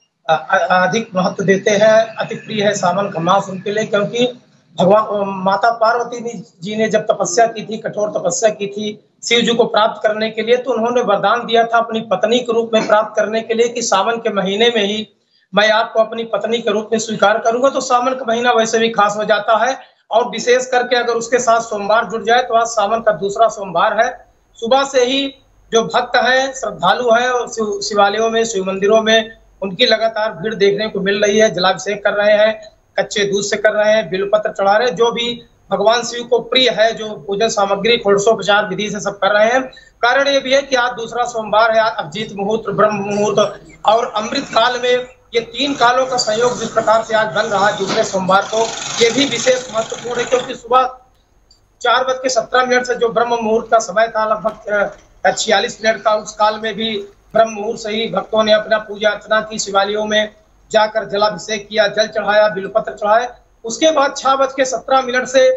[SPEAKER 20] अधिक महत्व देते हैं, अति प्रिय है सावन का मास उनके लिए, क्योंकि भगवान माता पार्वती जी ने जब तपस्या की थी, कठोर तपस्या की थी शिव जी को प्राप्त करने के लिए, तो उन्होंने वरदान दिया था अपनी पत्नी के रूप में प्राप्त करने के लिए कि सावन के महीने में ही मैं आपको अपनी पत्नी के रूप में स्वीकार करूंगा। तो सावन का महीना वैसे भी खास हो जाता है, और विशेष करके अगर उसके साथ सोमवार जुड़ जाए तो आज सावन का दूसरा सोमवार है। सुबह से ही जो भक्त हैं, श्रद्धालु हैं, और शिवालयों में, शिव मंदिरों में उनकी लगातार भीड़ देखने को मिल रही है। जलाभिषेक कर रहे हैं, कच्चे दूध से कर रहे हैं, बिलपत्र चढ़ा रहे हैं, जो भी भगवान शिव को प्रिय है, जो पूजन सामग्री षोडशोपचार विधि से सब कर रहे हैं। कारण ये भी है कि आज दूसरा सोमवार है, आज अभिजीत मुहूर्त, ब्रह्म मुहूर्त और अमृत काल में ये तीन कालों का संयोग जिस प्रकार से आज बन रहा है दूसरे सोमवार को, ये भी विशेष महत्वपूर्ण है, क्योंकि सुबह चार बज के सत्रह मिनट से जो ब्रह्म मुहूर्त का समय था लगभग छियालीस मिनट का, उस काल में भी ब्रह्म मुहूर्त से ही भक्तों ने अपना पूजा अर्चना की, शिवालयों में जाकर जलाभिषेक किया, जल चढ़ाया, बिलपत्र चढ़ाए। उसके बाद छह बज के सत्रह मिनट से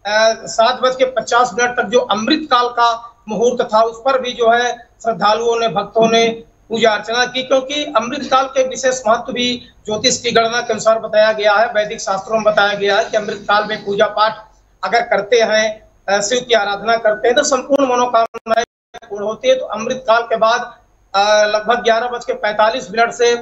[SPEAKER 20] सात बज के पचास मिनट तक जो अमृत काल का मुहूर्त था, उस पर भी जो है श्रद्धालुओं ने, भक्तों ने पूजा अर्चना की, क्योंकि अमृत काल के विशेष महत्व भी ज्योतिष की गणना के अनुसार बताया गया है, वैदिक शास्त्रों में बताया गया है कि अमृत काल में पूजा पाठ अगर करते हैं, शिव की आराधना करते हैं तो संपूर्ण मनोकामनाएं पूर्ण होती है। तो अमृत काल के बाद लगभग ग्यारह बज के पैंतालीस मिनट से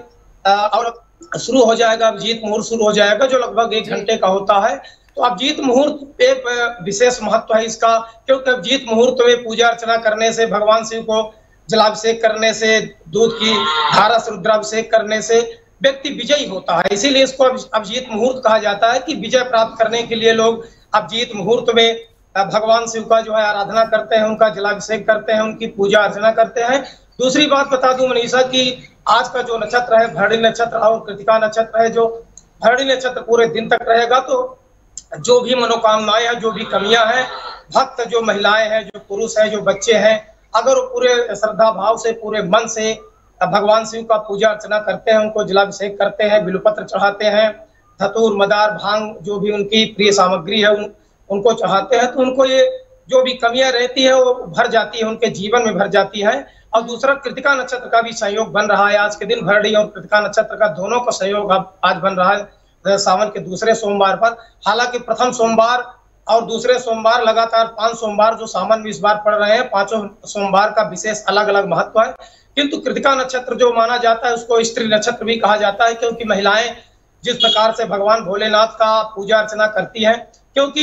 [SPEAKER 20] और शुरू हो जाएगा अभिजीत मुहूर्त शुरू हो जाएगा, जो लगभग एक घंटे का होता है। तो अभिजीत मुहूर्त एक विशेष महत्व है इसका, क्योंकि अभिजीत मुहूर्त में पूजा अर्चना करने से, भगवान शिव को जलाभिषेक करने से, दूध की धारा से रुद्राभिषेक करने से व्यक्ति विजयी होता है। इसीलिए इसको अभिजीत मुहूर्त कहा जाता है कि विजय प्राप्त करने के लिए लोग अभिजीत मुहूर्त में भगवान शिव का जो है आराधना करते हैं, उनका जलाभिषेक करते हैं, उनकी पूजा अर्चना करते हैं। दूसरी बात बता दूं मनीषा की आज का जो नक्षत्र है भरणी नक्षत्र और कृतिका नक्षत्र है, जो भरणी नक्षत्र पूरे दिन तक रहेगा, तो जो भी मनोकामनाएं हैं, जो भी कमियां हैं, भक्त जो महिलाएं हैं, जो पुरुष हैं, जो बच्चे हैं, अगर वो पूरे श्रद्धा भाव से, पूरे मन से भगवान शिव का पूजा अर्चना करते हैं, उनको जलाभिषेक करते हैं, बिलपत्र चढ़ाते हैं, धतूर, मदार, भांग जो भी उनकी प्रिय सामग्री है उन, उनको चढ़ाते हैं, तो उनको ये जो भी कमियां रहती है वो भर जाती है, उनके जीवन में भर जाती है। और दूसरा कृतिका नक्षत्र का भी संयोग बन रहा है आज के दिन, भरणी और कृतिका नक्षत्र का दोनों का संयोग आज बन रहा है सावन के दूसरे सोमवार पर। हालांकि प्रथम सोमवार और दूसरे सोमवार लगातार पांच सोमवार जो सावन में इस बार पड़ रहे हैं, पांचों सोमवार का विशेष अलग अलग महत्व है। किंतु कृतिका नक्षत्र जो माना जाता है उसको स्त्री नक्षत्र भी कहा जाता है, क्योंकि महिलाएं जिस प्रकार से भगवान भोलेनाथ का पूजा अर्चना करती हैं, क्योंकि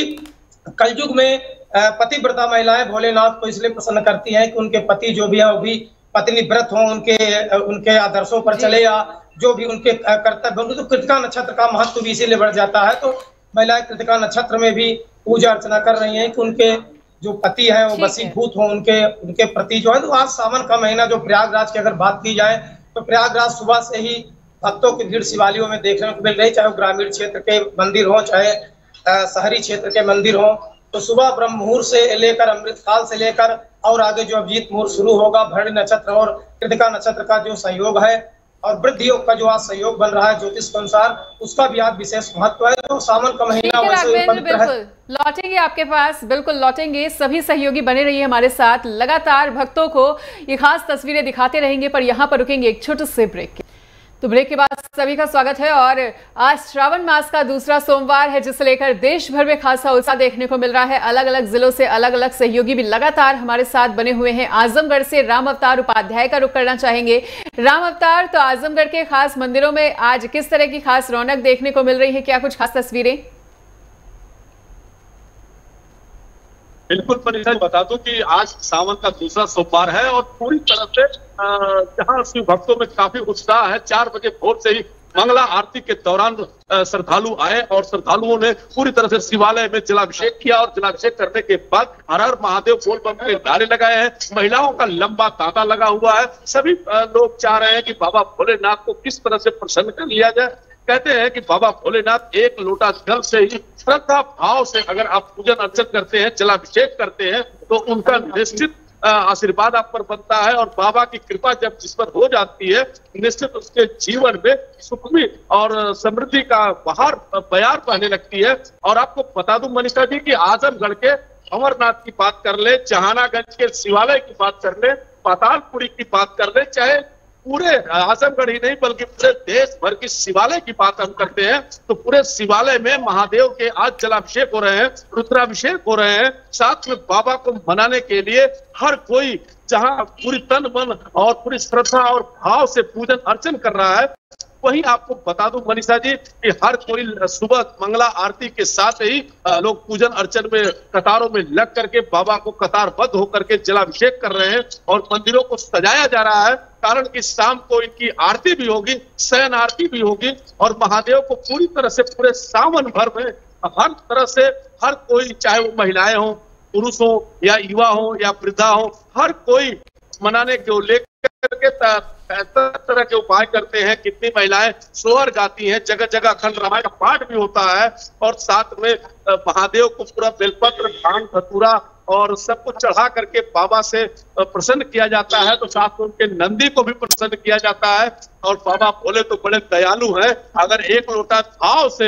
[SPEAKER 20] कलयुग में पतिव्रता महिलाएं भोलेनाथ को इसलिए पसंद करती हैं कि उनके पति जो भी है वो भी पत्नी व्रत हो, उनके उनके आदर्शों पर चले या जो भी उनके कर्तव्य होंगे, तो कृतिका नक्षत्र का महत्व भी इसीलिए बढ़ जाता है। तो महिलाएं कृतिका नक्षत्र में भी पूजा अर्चना कर रही हैं कि उनके जो पति हैं वो वशीभूत हो उनके उनके प्रति जो है। तो आज सावन का महीना जो प्रयागराज की अगर बात की जाए तो प्रयागराज सुबह से ही भक्तों की भीड़ शिवालयों में देखने को मिल रही, चाहे वो ग्रामीण क्षेत्र के मंदिर हो, चाहे शहरी क्षेत्र के मंदिर हो। तो सुबह ब्रह्म मुहूर्त से लेकर अमृत काल से लेकर और आगे जो अभिजीत मुहूर्त शुरू होगा, भरणी नक्षत्र और कृतिका नक्षत्र का जो संयोग है और वृद्धि योग का जो आज संयोग बन रहा है ज्योतिष के अनुसार, उसका भी आज विशेष महत्व है। तो सावन का महीना वैसे पवित्र है।
[SPEAKER 1] लौटेंगे आपके पास, बिल्कुल लौटेंगे। सभी सहयोगी बने रहिए हमारे साथ, लगातार भक्तों को ये खास तस्वीरें दिखाते रहेंगे, पर यहाँ पर रुकेंगे एक छोटे से ब्रेक के। तो ब्रेक के बाद सभी का स्वागत है। और आज श्रावण मास का दूसरा सोमवार है, जिसे लेकर देश भर में खासा उत्साह देखने को मिल रहा है। अलग अलग जिलों से अलग अलग सहयोगी भी लगातार हमारे साथ बने हुए हैं। आजमगढ़ से राम अवतार उपाध्याय का रुख करना चाहेंगे। राम अवतार, तो आजमगढ़ के खास मंदिरों में आज किस तरह की खास रौनक देखने को मिल रही है, क्या कुछ खास तस्वीरें?
[SPEAKER 21] बिल्कुल मनीषा, बता दूं कि आज सावन का दूसरा सोमवार है और पूरी तरह से जहां शिव भक्तों में काफी उत्साह है। चार बजे भोर से ही मंगला आरती के दौरान श्रद्धालु आए और श्रद्धालुओं ने पूरी तरह से शिवालय में जलाभिषेक किया और जलाभिषेक करने के बाद हर हर महादेव बोल बम के नारे लगाए हैं। महिलाओं का लंबा तांता लगा हुआ है। सभी लोग चाह रहे हैं कि बाबा भोलेनाथ को किस तरह से प्रसन्न कर लिया जाए। कहते हैं कि बाबा भोलेनाथ एक लोटा जल से ही श्रद्धा भाव से अगर आप पूजन अर्चन करते हैं, जलाभिषेक करते हैं, तो उनका निश्चित आशीर्वाद आप पर बनता है और बाबा की कृपा जब जिस पर हो जाती है, निश्चित उसके जीवन में सुखमी और समृद्धि का बहार बयार बहने लगती है। और आपको बता दूं मनीषा जी की आजमगढ़ के अमरनाथ की बात कर ले, जहानागंज के शिवालय की बात कर ले, पातालपुरी की बात कर ले, चाहे पूरे आजमगढ़ ही नहीं बल्कि पूरे देश भर की शिवालय की बात हम करते हैं, तो पूरे शिवालय में महादेव के आज जलाभिषेक हो रहे हैं, रुद्राभिषेक हो रहे हैं। साथ में बाबा को मनाने के लिए हर कोई जहां पूरी तन मन और पूरी श्रद्धा और भाव से पूजन अर्चन कर रहा है, वहीं आपको बता दूं मनीषा जी कि हर कोई सुबह मंगला आरती के साथ ही लोग पूजन अर्चन में कतारों में लग करके बाबा को कतारबद्ध होकर के जलाभिषेक कर रहे हैं और मंदिरों को सजाया जा रहा है। कारण कि शाम को इनकी आरती भी होगी, शयन आरती भी होगी और महादेव को पूरी तरह से पूरे सावन भर में हर तरह से हर कोई, चाहे वो महिलाएं हों, पुरुष हो या युवा हो या वृद्धा हो, हर कोई मनाने को लेकर के तरह तरह के उपाय करते हैं। कितनी महिलाएं सोहर गाती हैं, जगह जगह अखंड रामायण का पाठ भी होता है और साथ में महादेव को पूरा बेलपत्र, भांग, धतूरा और सब कुछ चढ़ा करके बाबा से प्रसन्न किया जाता है। तो साथ में उनके नंदी को भी प्रसन्न किया जाता है और बाबा बोले तो बड़े दयालु हैं। अगर एक लोटा भाव से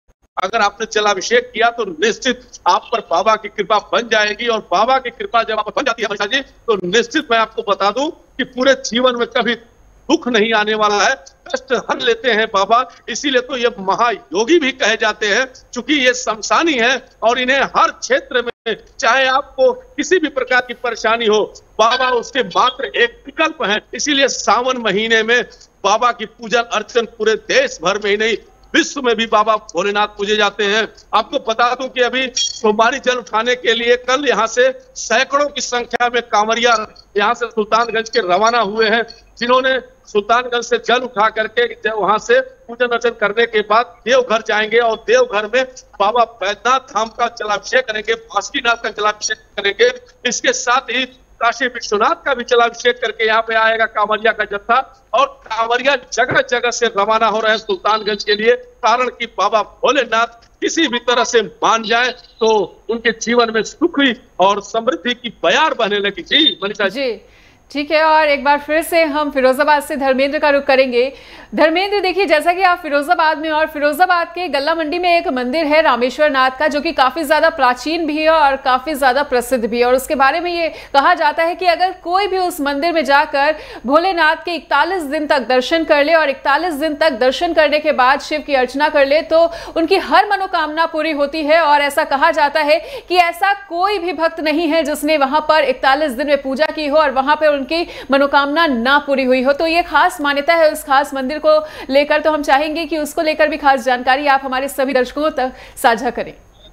[SPEAKER 21] अगर आपने जलाभिषेक किया तो निश्चित आप पर बाबा की कृपा बन जाएगी और बाबा की कृपा जब आप बन जाती है जी, तो निश्चित मैं आपको बता दूं कि पूरे जीवन में कभी दुख नहीं आने वाला है, कष्ट हर लेते हैं बाबा। इसीलिए तो ये महायोगी भी कहे जाते हैं, क्योंकि ये शमशानी है और इन्हें हर क्षेत्र में, चाहे आपको किसी भी प्रकार की परेशानी हो, बाबा उसके मात्र एक विकल्प है। इसीलिए सावन महीने में बाबा की पूजन अर्चन पूरे देश भर में ही नहीं विश्व में भी बाबा भोलेनाथ पूजे जाते हैं। आपको बता दूं कि अभी सोमवारी जल उठाने के लिए कल यहाँ से सैकड़ों की संख्या में कांवरिया यहाँ से सुल्तानगंज के रवाना हुए हैं, जिन्होंने सुल्तानगंज से जल उठा करके वहां से पूजन अर्चन करने के बाद देवघर जाएंगे और देवघर में बाबा बैद्यनाथ धाम का जलाभिषेक करेंगे, बासुकीनाथ का जलाभिषेक करेंगे। इसके साथ ही काशी विश्वनाथ का भी जलाभिषेक करके यहाँ पे आएगा कांवरिया का जत्था और कांवरिया जगह जगह से रवाना हो रहे हैं सुल्तानगंज के लिए। कारण कि बाबा भोलेनाथ किसी भी तरह से मान जाए तो उनके जीवन में सुख और समृद्धि की बयार बहने लगी। जी मनीषा जी,
[SPEAKER 1] ठीक है। और एक बार फिर से हम फिरोजाबाद से धर्मेंद्र का रुख करेंगे। धर्मेंद्र, देखिए जैसा कि आप फिरोजाबाद में और फिरोजाबाद के गल्ला मंडी में एक मंदिर है रामेश्वर नाथ का, जो कि काफी ज्यादा प्राचीन भी है और काफी ज्यादा प्रसिद्ध भी है और उसके बारे में ये कहा जाता है कि अगर कोई भी उस मंदिर में जाकर भोलेनाथ के इकतालीस दिन तक दर्शन कर ले और इकतालीस दिन तक दर्शन करने के बाद शिव की अर्चना कर ले तो उनकी हर मनोकामना पूरी होती है। और ऐसा कहा जाता है कि ऐसा कोई भी भक्त नहीं है जिसने वहां पर इकतालीस दिन में पूजा की हो और वहां पर उनकी मनोकामना ना पूरी हुई हो। तो ये खास मान्यता है उस खास मंदिर को लेकर, तो हम चाहेंगे कि उसको लेकर भी खास जानकारी आप हमारे सभी दर्शकों तक साझा करें।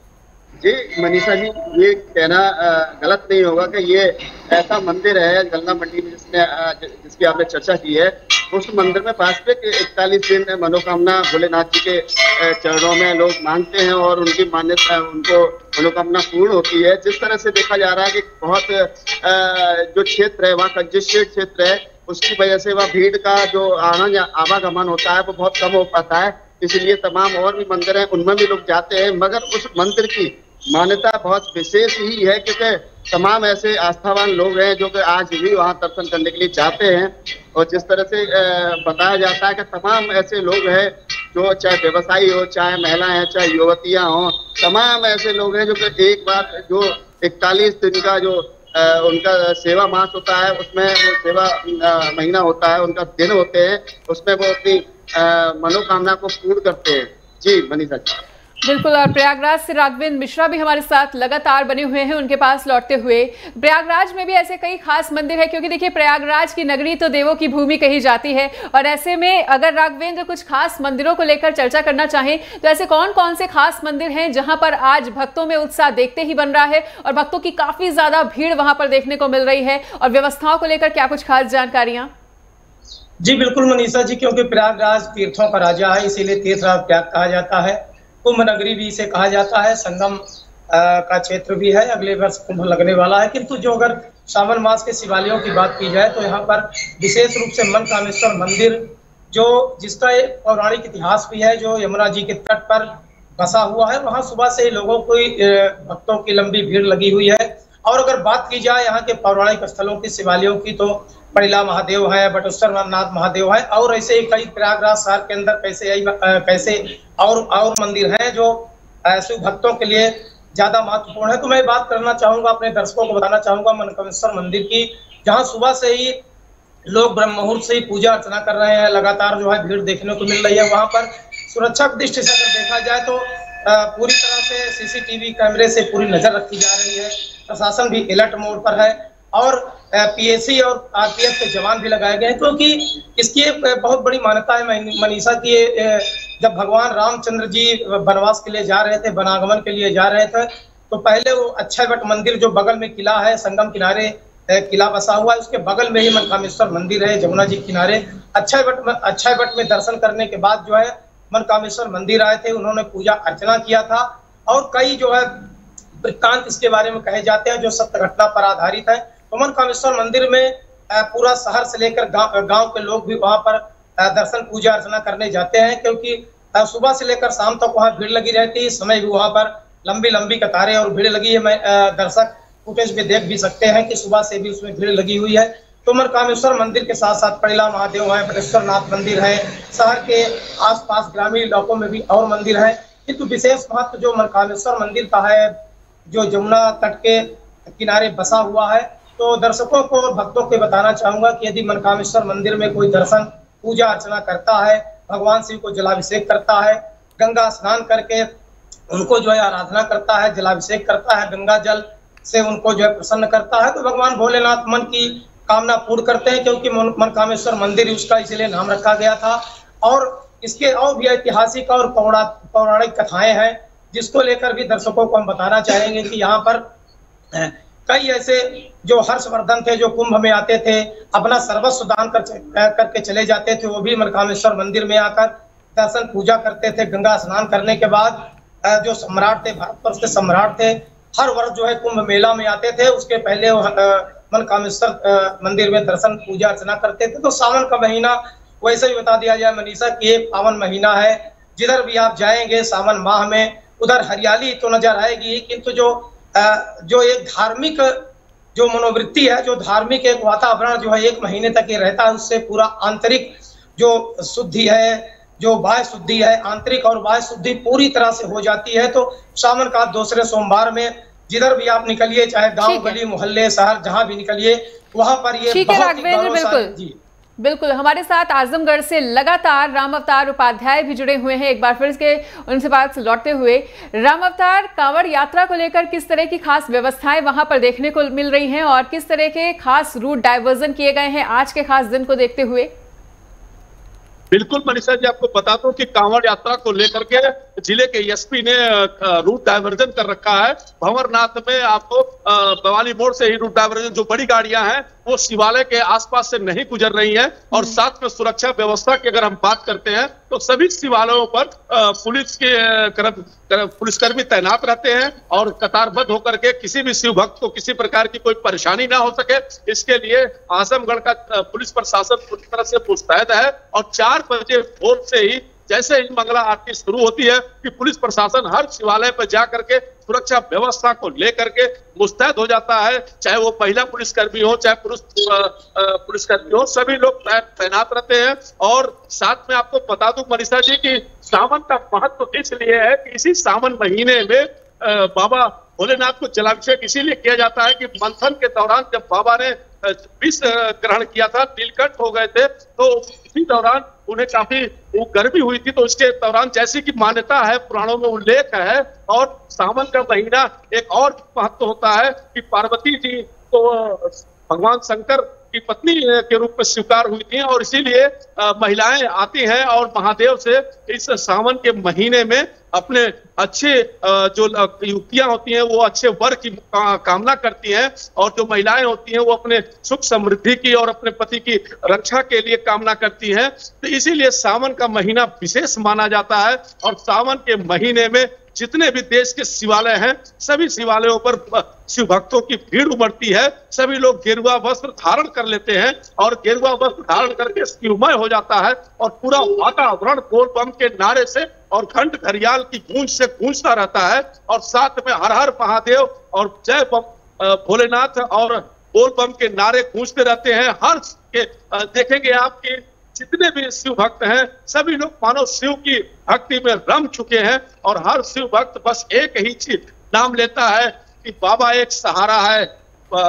[SPEAKER 11] जी मनीषा जी, ये कहना गलत नहीं होगा कि ये ऐसा मंदिर है गल्ला मंडी में जिसने जिसकी आपने चर्चा की है। उस मंदिर में वास्तविक इकतालीस दिन मनोकामना भोलेनाथ जी के चरणों में लोग मांगते हैं और उनकी मान्यता, उनको मनोकामना पूर्ण होती है। जिस तरह से देखा जा रहा है कि बहुत जो क्षेत्र है वहाँ कंजेस्टेड क्षेत्र है, उसकी वजह से वह भीड़ का जो आना आवागमन होता है वो बहुत कम हो पाता है। इसलिए तमाम और भी मंदिर हैं उनमें भी लोग जाते हैं, मगर उस मंदिर की मान्यता बहुत विशेष ही है क्योंकि तमाम ऐसे आस्थावान लोग हैं जो कि आज भी वहां दर्शन करने के लिए जाते हैं। और जिस तरह से बताया जाता है कि तमाम ऐसे लोग हैं जो चाहे व्यवसायी हो, चाहे महिलाएं हैं, चाहे युवतियां हों, तमाम ऐसे लोग हैं जो कि एक बार जो इकतालीस दिन का जो आ, उनका सेवा मास होता है, उसमें वो सेवा आ, महीना होता है, उनका दिन होते हैं, उसमें वो अपनी मनोकामना को पूर्ण करते हैं। जी मनीषा जी,
[SPEAKER 1] बिल्कुल। और प्रयागराज से राघवेंद्र मिश्रा भी हमारे साथ लगातार बने हुए हैं उनके पास लौटते हुए। प्रयागराज में भी ऐसे कई खास मंदिर है, क्योंकि देखिए प्रयागराज की नगरी तो देवों की भूमि कही जाती है और ऐसे में अगर राघवेंद्र कुछ खास मंदिरों को लेकर चर्चा करना चाहें तो ऐसे कौन कौन से खास मंदिर हैं जहां पर आज भक्तों में उत्साह देखते ही बन रहा है और भक्तों की काफी ज्यादा भीड़ वहां पर देखने को मिल रही है, और व्यवस्थाओं को लेकर क्या कुछ खास जानकारियां?
[SPEAKER 20] जी बिल्कुल मनीषा जी, क्योंकि प्रयागराज तीर्थों का राजा है, इसीलिए तीर्थराज प्रयाग कहा जाता है। कुंभ नगरी भी इसे कहा जाता है, संगम आ, का क्षेत्र भी है, अगले वर्ष कुंभ लगने वाला है। किंतु जो अगर सावन मास के शिवालयों की बात की जाए तो यहाँ पर विशेष रूप से मनकामेश्वर मंदिर, जो जिसका एक पौराणिक इतिहास भी है, जो यमुना जी के तट पर बसा हुआ है, वहाँ सुबह से लोगों को भक्तों की लंबी भीड़ लगी हुई है। और अगर बात की जाए यहाँ के पौराणिक स्थलों की, शिवालयों की, तो परिला महादेव है, बटेश्वर नाथ महादेव है और ऐसे ही कई प्रयागराज शहर के अंदर कैसे कैसे और और मंदिर हैं जो शिव भक्तों के लिए ज्यादा महत्वपूर्ण है। तो मैं बात करना चाहूंगा, अपने दर्शकों को बताना चाहूंगा मनकामेश्वर मंदिर की, जहां सुबह से ही लोग ब्रह्म मुहूर्त से ही पूजा अर्चना कर रहे हैं, लगातार जो है भीड़ देखने को मिल रही है। वहां पर सुरक्षा की दृष्टि से अगर देखा जाए तो पूरी तरह से सीसीटीवी कैमरे से पूरी नजर रखी जा रही है, प्रशासन भी अलर्ट मोड पर है और पीएसी और आरपीएफ के जवान भी लगाए गए हैं, क्योंकि इसकी एक बहुत बड़ी मान्यता है मनीषा की। जब भगवान रामचंद्र जी वनवास के लिए जा रहे थे, वनागमन के लिए जा रहे थे, तो पहले वो अक्षय वट मंदिर जो बगल में किला है, संगम किनारे किला बसा हुआ है, उसके बगल में ही मनकामेश्वर मंदिर है जमुना जी किनारे। Akshay what may Akshay what may दर्शन करने के बाद जो है मनकामेश्वर मंदिर आए थे, उन्होंने पूजा अर्चना किया था और कई जो है वृत्तांत इसके बारे में कहे जाते हैं जो सत्य घटना पर आधारित है। तो मनकामेश्वर मंदिर में पूरा शहर से लेकर गांव के लोग भी वहां पर दर्शन पूजा अर्चना करने जाते हैं, क्योंकि सुबह से लेकर शाम तक वहां भीड़ लगी रहती है। इस समय भी वहां पर लंबी लंबी कतारें और भीड़ लगी है। मैं दर्शक फुटेज में देख भी सकते हैं कि सुबह से भी उसमें भीड़ लगी हुई है। तो मनकामेश्वर मंदिर के साथ साथ पड़िला महादेव है, बटेश्वर नाथ मंदिर है, शहर के आसपास ग्रामीण इलाकों में भी और मंदिर है, किंतु विशेष महत्व जो मनकामेश्वर मंदिर का है, जो जमुना तट के किनारे बसा हुआ है। तो दर्शकों को और भक्तों को बताना चाहूंगा कि यदि मनकामेश्वर मंदिर में कोई दर्शन पूजा अर्चना करता है, भगवान शिव को जलाभिषेक करता है, गंगा स्नान करके उनको जो है आराधना करता है, जलाभिषेक करता है, गंगा जल से उनको जो है प्रसन्न करता है, तो भगवान भोलेनाथ मन की कामना पूर्ण करते हैं, क्योंकि मनकामेश्वर मंदिर उसका इसलिए नाम रखा गया था। और इसके और भी ऐतिहासिक और पौराणिक कथाएं हैं, जिसको लेकर भी दर्शकों को हम बताना चाहेंगे कि यहाँ पर कई ऐसे जो हर्षवर्धन थे, जो कुंभ में आते थे, अपना सर्वस्व दान कर, करके चले जाते थे, वो भी मनकामेश्वर मंदिर में आकर दर्शन पूजा करते थे। गंगा स्नान करने के बाद जो सम्राट थे, भारतवर्ष के सम्राट थे, हर वर्ष जो है कुंभ मेला में आते थे, उसके पहले मनकामेश्वर मंदिर में दर्शन पूजा अर्चना करते थे। तो सावन का महीना वैसे ही बता दिया जाए मनीषा की एक पावन महीना है, जिधर भी आप जाएंगे सावन माह में उधर हरियाली तो नजर आएगी, किंतु जो जो एक धार्मिक जो मनोवृत्ति है, जो धार्मिक एक वातावरण जो है एक महीने तक ये रहता है, उससे पूरा आंतरिक जो शुद्धि है, जो बाह्य शुद्धि है, आंतरिक और बाह्य शुद्धि पूरी तरह से हो जाती है। तो सावन का दूसरे सोमवार में जिधर भी आप निकलिए, चाहे गांव गली मोहल्ले शहर जहां भी निकलिए, वहां पर ये बहुत ही
[SPEAKER 1] बिल्कुल जी बिल्कुल हमारे साथ आजमगढ़ से लगातार राम अवतार उपाध्याय भी जुड़े हुए हैं। एक बार फिर के उनसे बात लौटते हुए, राम अवतार कांवड़ यात्रा को लेकर किस तरह की खास व्यवस्थाएं वहां पर देखने को मिल रही हैं और किस तरह के खास रूट डाइवर्जन किए गए हैं आज के खास दिन को देखते हुए?
[SPEAKER 21] बिल्कुल मनीषा जी, आपको बता दूं कि कांवड़ यात्रा को लेकर के जिले के एसपी ने रूट डाइवर्जन कर रखा है। भंवरनाथ में आपको बवाली मोड़ से ही रूट डाइवर्जन, जो बड़ी गाड़ियां हैं वो शिवालय के आसपास से नहीं गुजर रही हैं। और साथ में सुरक्षा व्यवस्था की अगर हम बात करते हैं तो सभी शिवालयों पर पुलिस के पुलिसकर्मी तैनात रहते हैं और कतारबद्ध होकर के किसी भी शिव भक्त को किसी प्रकार की कोई परेशानी ना हो सके, इसके लिए आजमगढ़ का पुलिस प्रशासन पूरी तरह से मुस्तैद है। और चार बजे भोर से ही जैसे ही मंगला आरती शुरू होती है कि पुलिस प्रशासन हर शिवालय पर जाकर के सुरक्षा व्यवस्था को लेकर के मुस्तैद हो जाता है, चाहे वो महिला पुलिसकर्मी हो चाहे पुरुष पुलिसकर्मी हो, सभी लोग तैनात रहते हैं। और साथ में आपको बता दूं मनीषा जी कि सावन का महत्व इसलिए है कि इसी सावन महीने में बाबा भोलेनाथ को जलाभिषेक इसीलिए किया जाता है कि मंथन के दौरान जब बाबा ने विष ग्रहण किया था, नीलकंठ हो गए थे, तो इसी दौरान उन्हें काफी गर्मी हुई थी। तो इसके दौरान जैसी की मान्यता है, पुराणों में उल्लेख है, और सावन का महीना एक और महत्व होता है कि पार्वती जी तो भगवान शंकर की पत्नी के रूप में स्वीकार हुई थी और इसीलिए महिलाएं आती हैं और महादेव से इस सावन के महीने में अपने अच्छे जो युवतियां होती हैं वो अच्छे वर की कामना करती हैं और जो महिलाएं होती हैं वो अपने सुख समृद्धि की और अपने पति की रक्षा के लिए कामना करती हैं। तो इसीलिए सावन का महीना विशेष माना जाता है और सावन के महीने में जितने भी देश के शिवालय हैं सभी शिवालयों पर शिव भक्तों की भीड़ उमड़ती है। सभी लोग गेरुआ वस्त्र धारण कर लेते हैं और गेरुआ वस्त्र धारण करके शिवमय हो जाता है और पूरा वातावरण बोल बम के नारे से और घंट घड़ियाल की गूंज से गूंजता रहता है और साथ में हर हर महादेव और जय बम भोलेनाथ और बोल बम के नारे गूंजते रहते हैं। हर के देखेंगे आपकी जितने भी शिव भक्त हैं सभी लोग मानो शिव की भक्ति में रम चुके हैं और हर शिव भक्त बस एक ही चीज नाम लेता है कि बाबा एक सहारा है,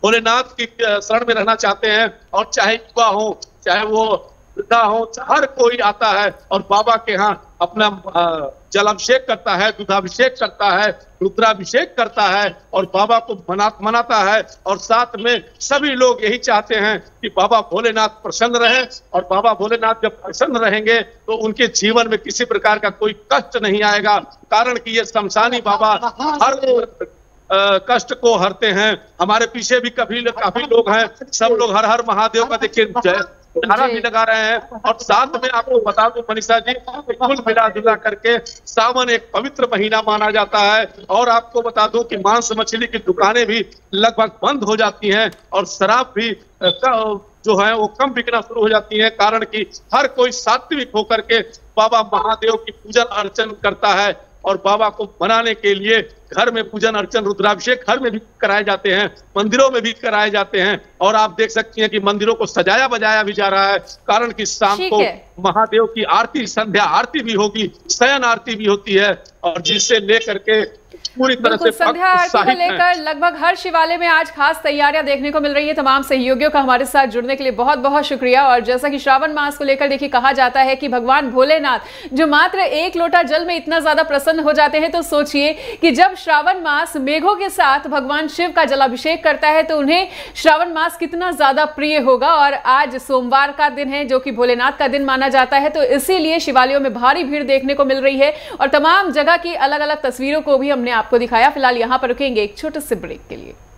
[SPEAKER 21] भोलेनाथ की शरण में रहना चाहते हैं, और चाहे युवा हो चाहे वो वृद्धा हो, हर कोई आता है और बाबा के यहाँ अपना जलाभिषेक करता है, दूधाभिषेक करता है, रुद्राभिषेक करता है और बाबा को मना मनाता है। और साथ में सभी लोग यही चाहते हैं कि बाबा भोलेनाथ प्रसन्न रहे, और बाबा भोलेनाथ जब प्रसन्न रहेंगे तो उनके जीवन में किसी प्रकार का कोई कष्ट नहीं आएगा, कारण कि ये शमशानी बाबा हर कष्ट को हरते हैं। हमारे पीछे भी काफी काफी लोग हैं, सब लोग हर हर महादेव का देखिए जय नारा भी लगा रहे हैं। और साथ में आपको बता दूं मनीषा जी, कुल मिला जुला करके सावन एक पवित्र महीना माना जाता है। और आपको बता दूं कि मांस मछली की दुकानें भी लगभग बंद हो जाती हैं और शराब भी जो है वो कम बिकना शुरू हो जाती है, कारण कि हर कोई सात्विक होकर के बाबा महादेव की पूजन अर्चन करता है। और बाबा को मनाने के लिए घर में पूजन अर्चन रुद्राभिषेक घर में भी कराए जाते हैं, मंदिरों में भी कराए जाते हैं। और आप देख सकती हैं कि मंदिरों को सजाया बजाया भी जा रहा है, कारण कि शाम को महादेव की आरती, संध्या आरती भी होगी, शयन आरती भी होती है, और जिससे लेकर के पूरी तरह से
[SPEAKER 1] संध्या आरती को लेकर लगभग हर शिवालय में आज खास तैयारियां देखने को मिल रही है। तमाम सहयोगियों का हमारे साथ जुड़ने के लिए बहुत बहुत शुक्रिया। और जैसा कि श्रावण मास को लेकर देखिए कहा जाता है कि भगवान भोलेनाथ जो मात्र एक लोटा जल में इतना ज्यादा प्रसन्न हो जाते हैं, तो सोचिए कि जब श्रावण मास मेघों के साथ भगवान शिव का जलाभिषेक करता है तो उन्हें श्रावण मास कितना ज्यादा प्रिय होगा। और आज सोमवार का दिन है जो कि भोलेनाथ का दिन माना जाता है, तो इसीलिए शिवालयों में भारी भीड़ देखने को मिल रही है। और तमाम जगह की अलग अलग तस्वीरों को भी हमने आपको दिखाया। फिलहाल यहां पर रुकेंगे एक छोटे से ब्रेक के लिए।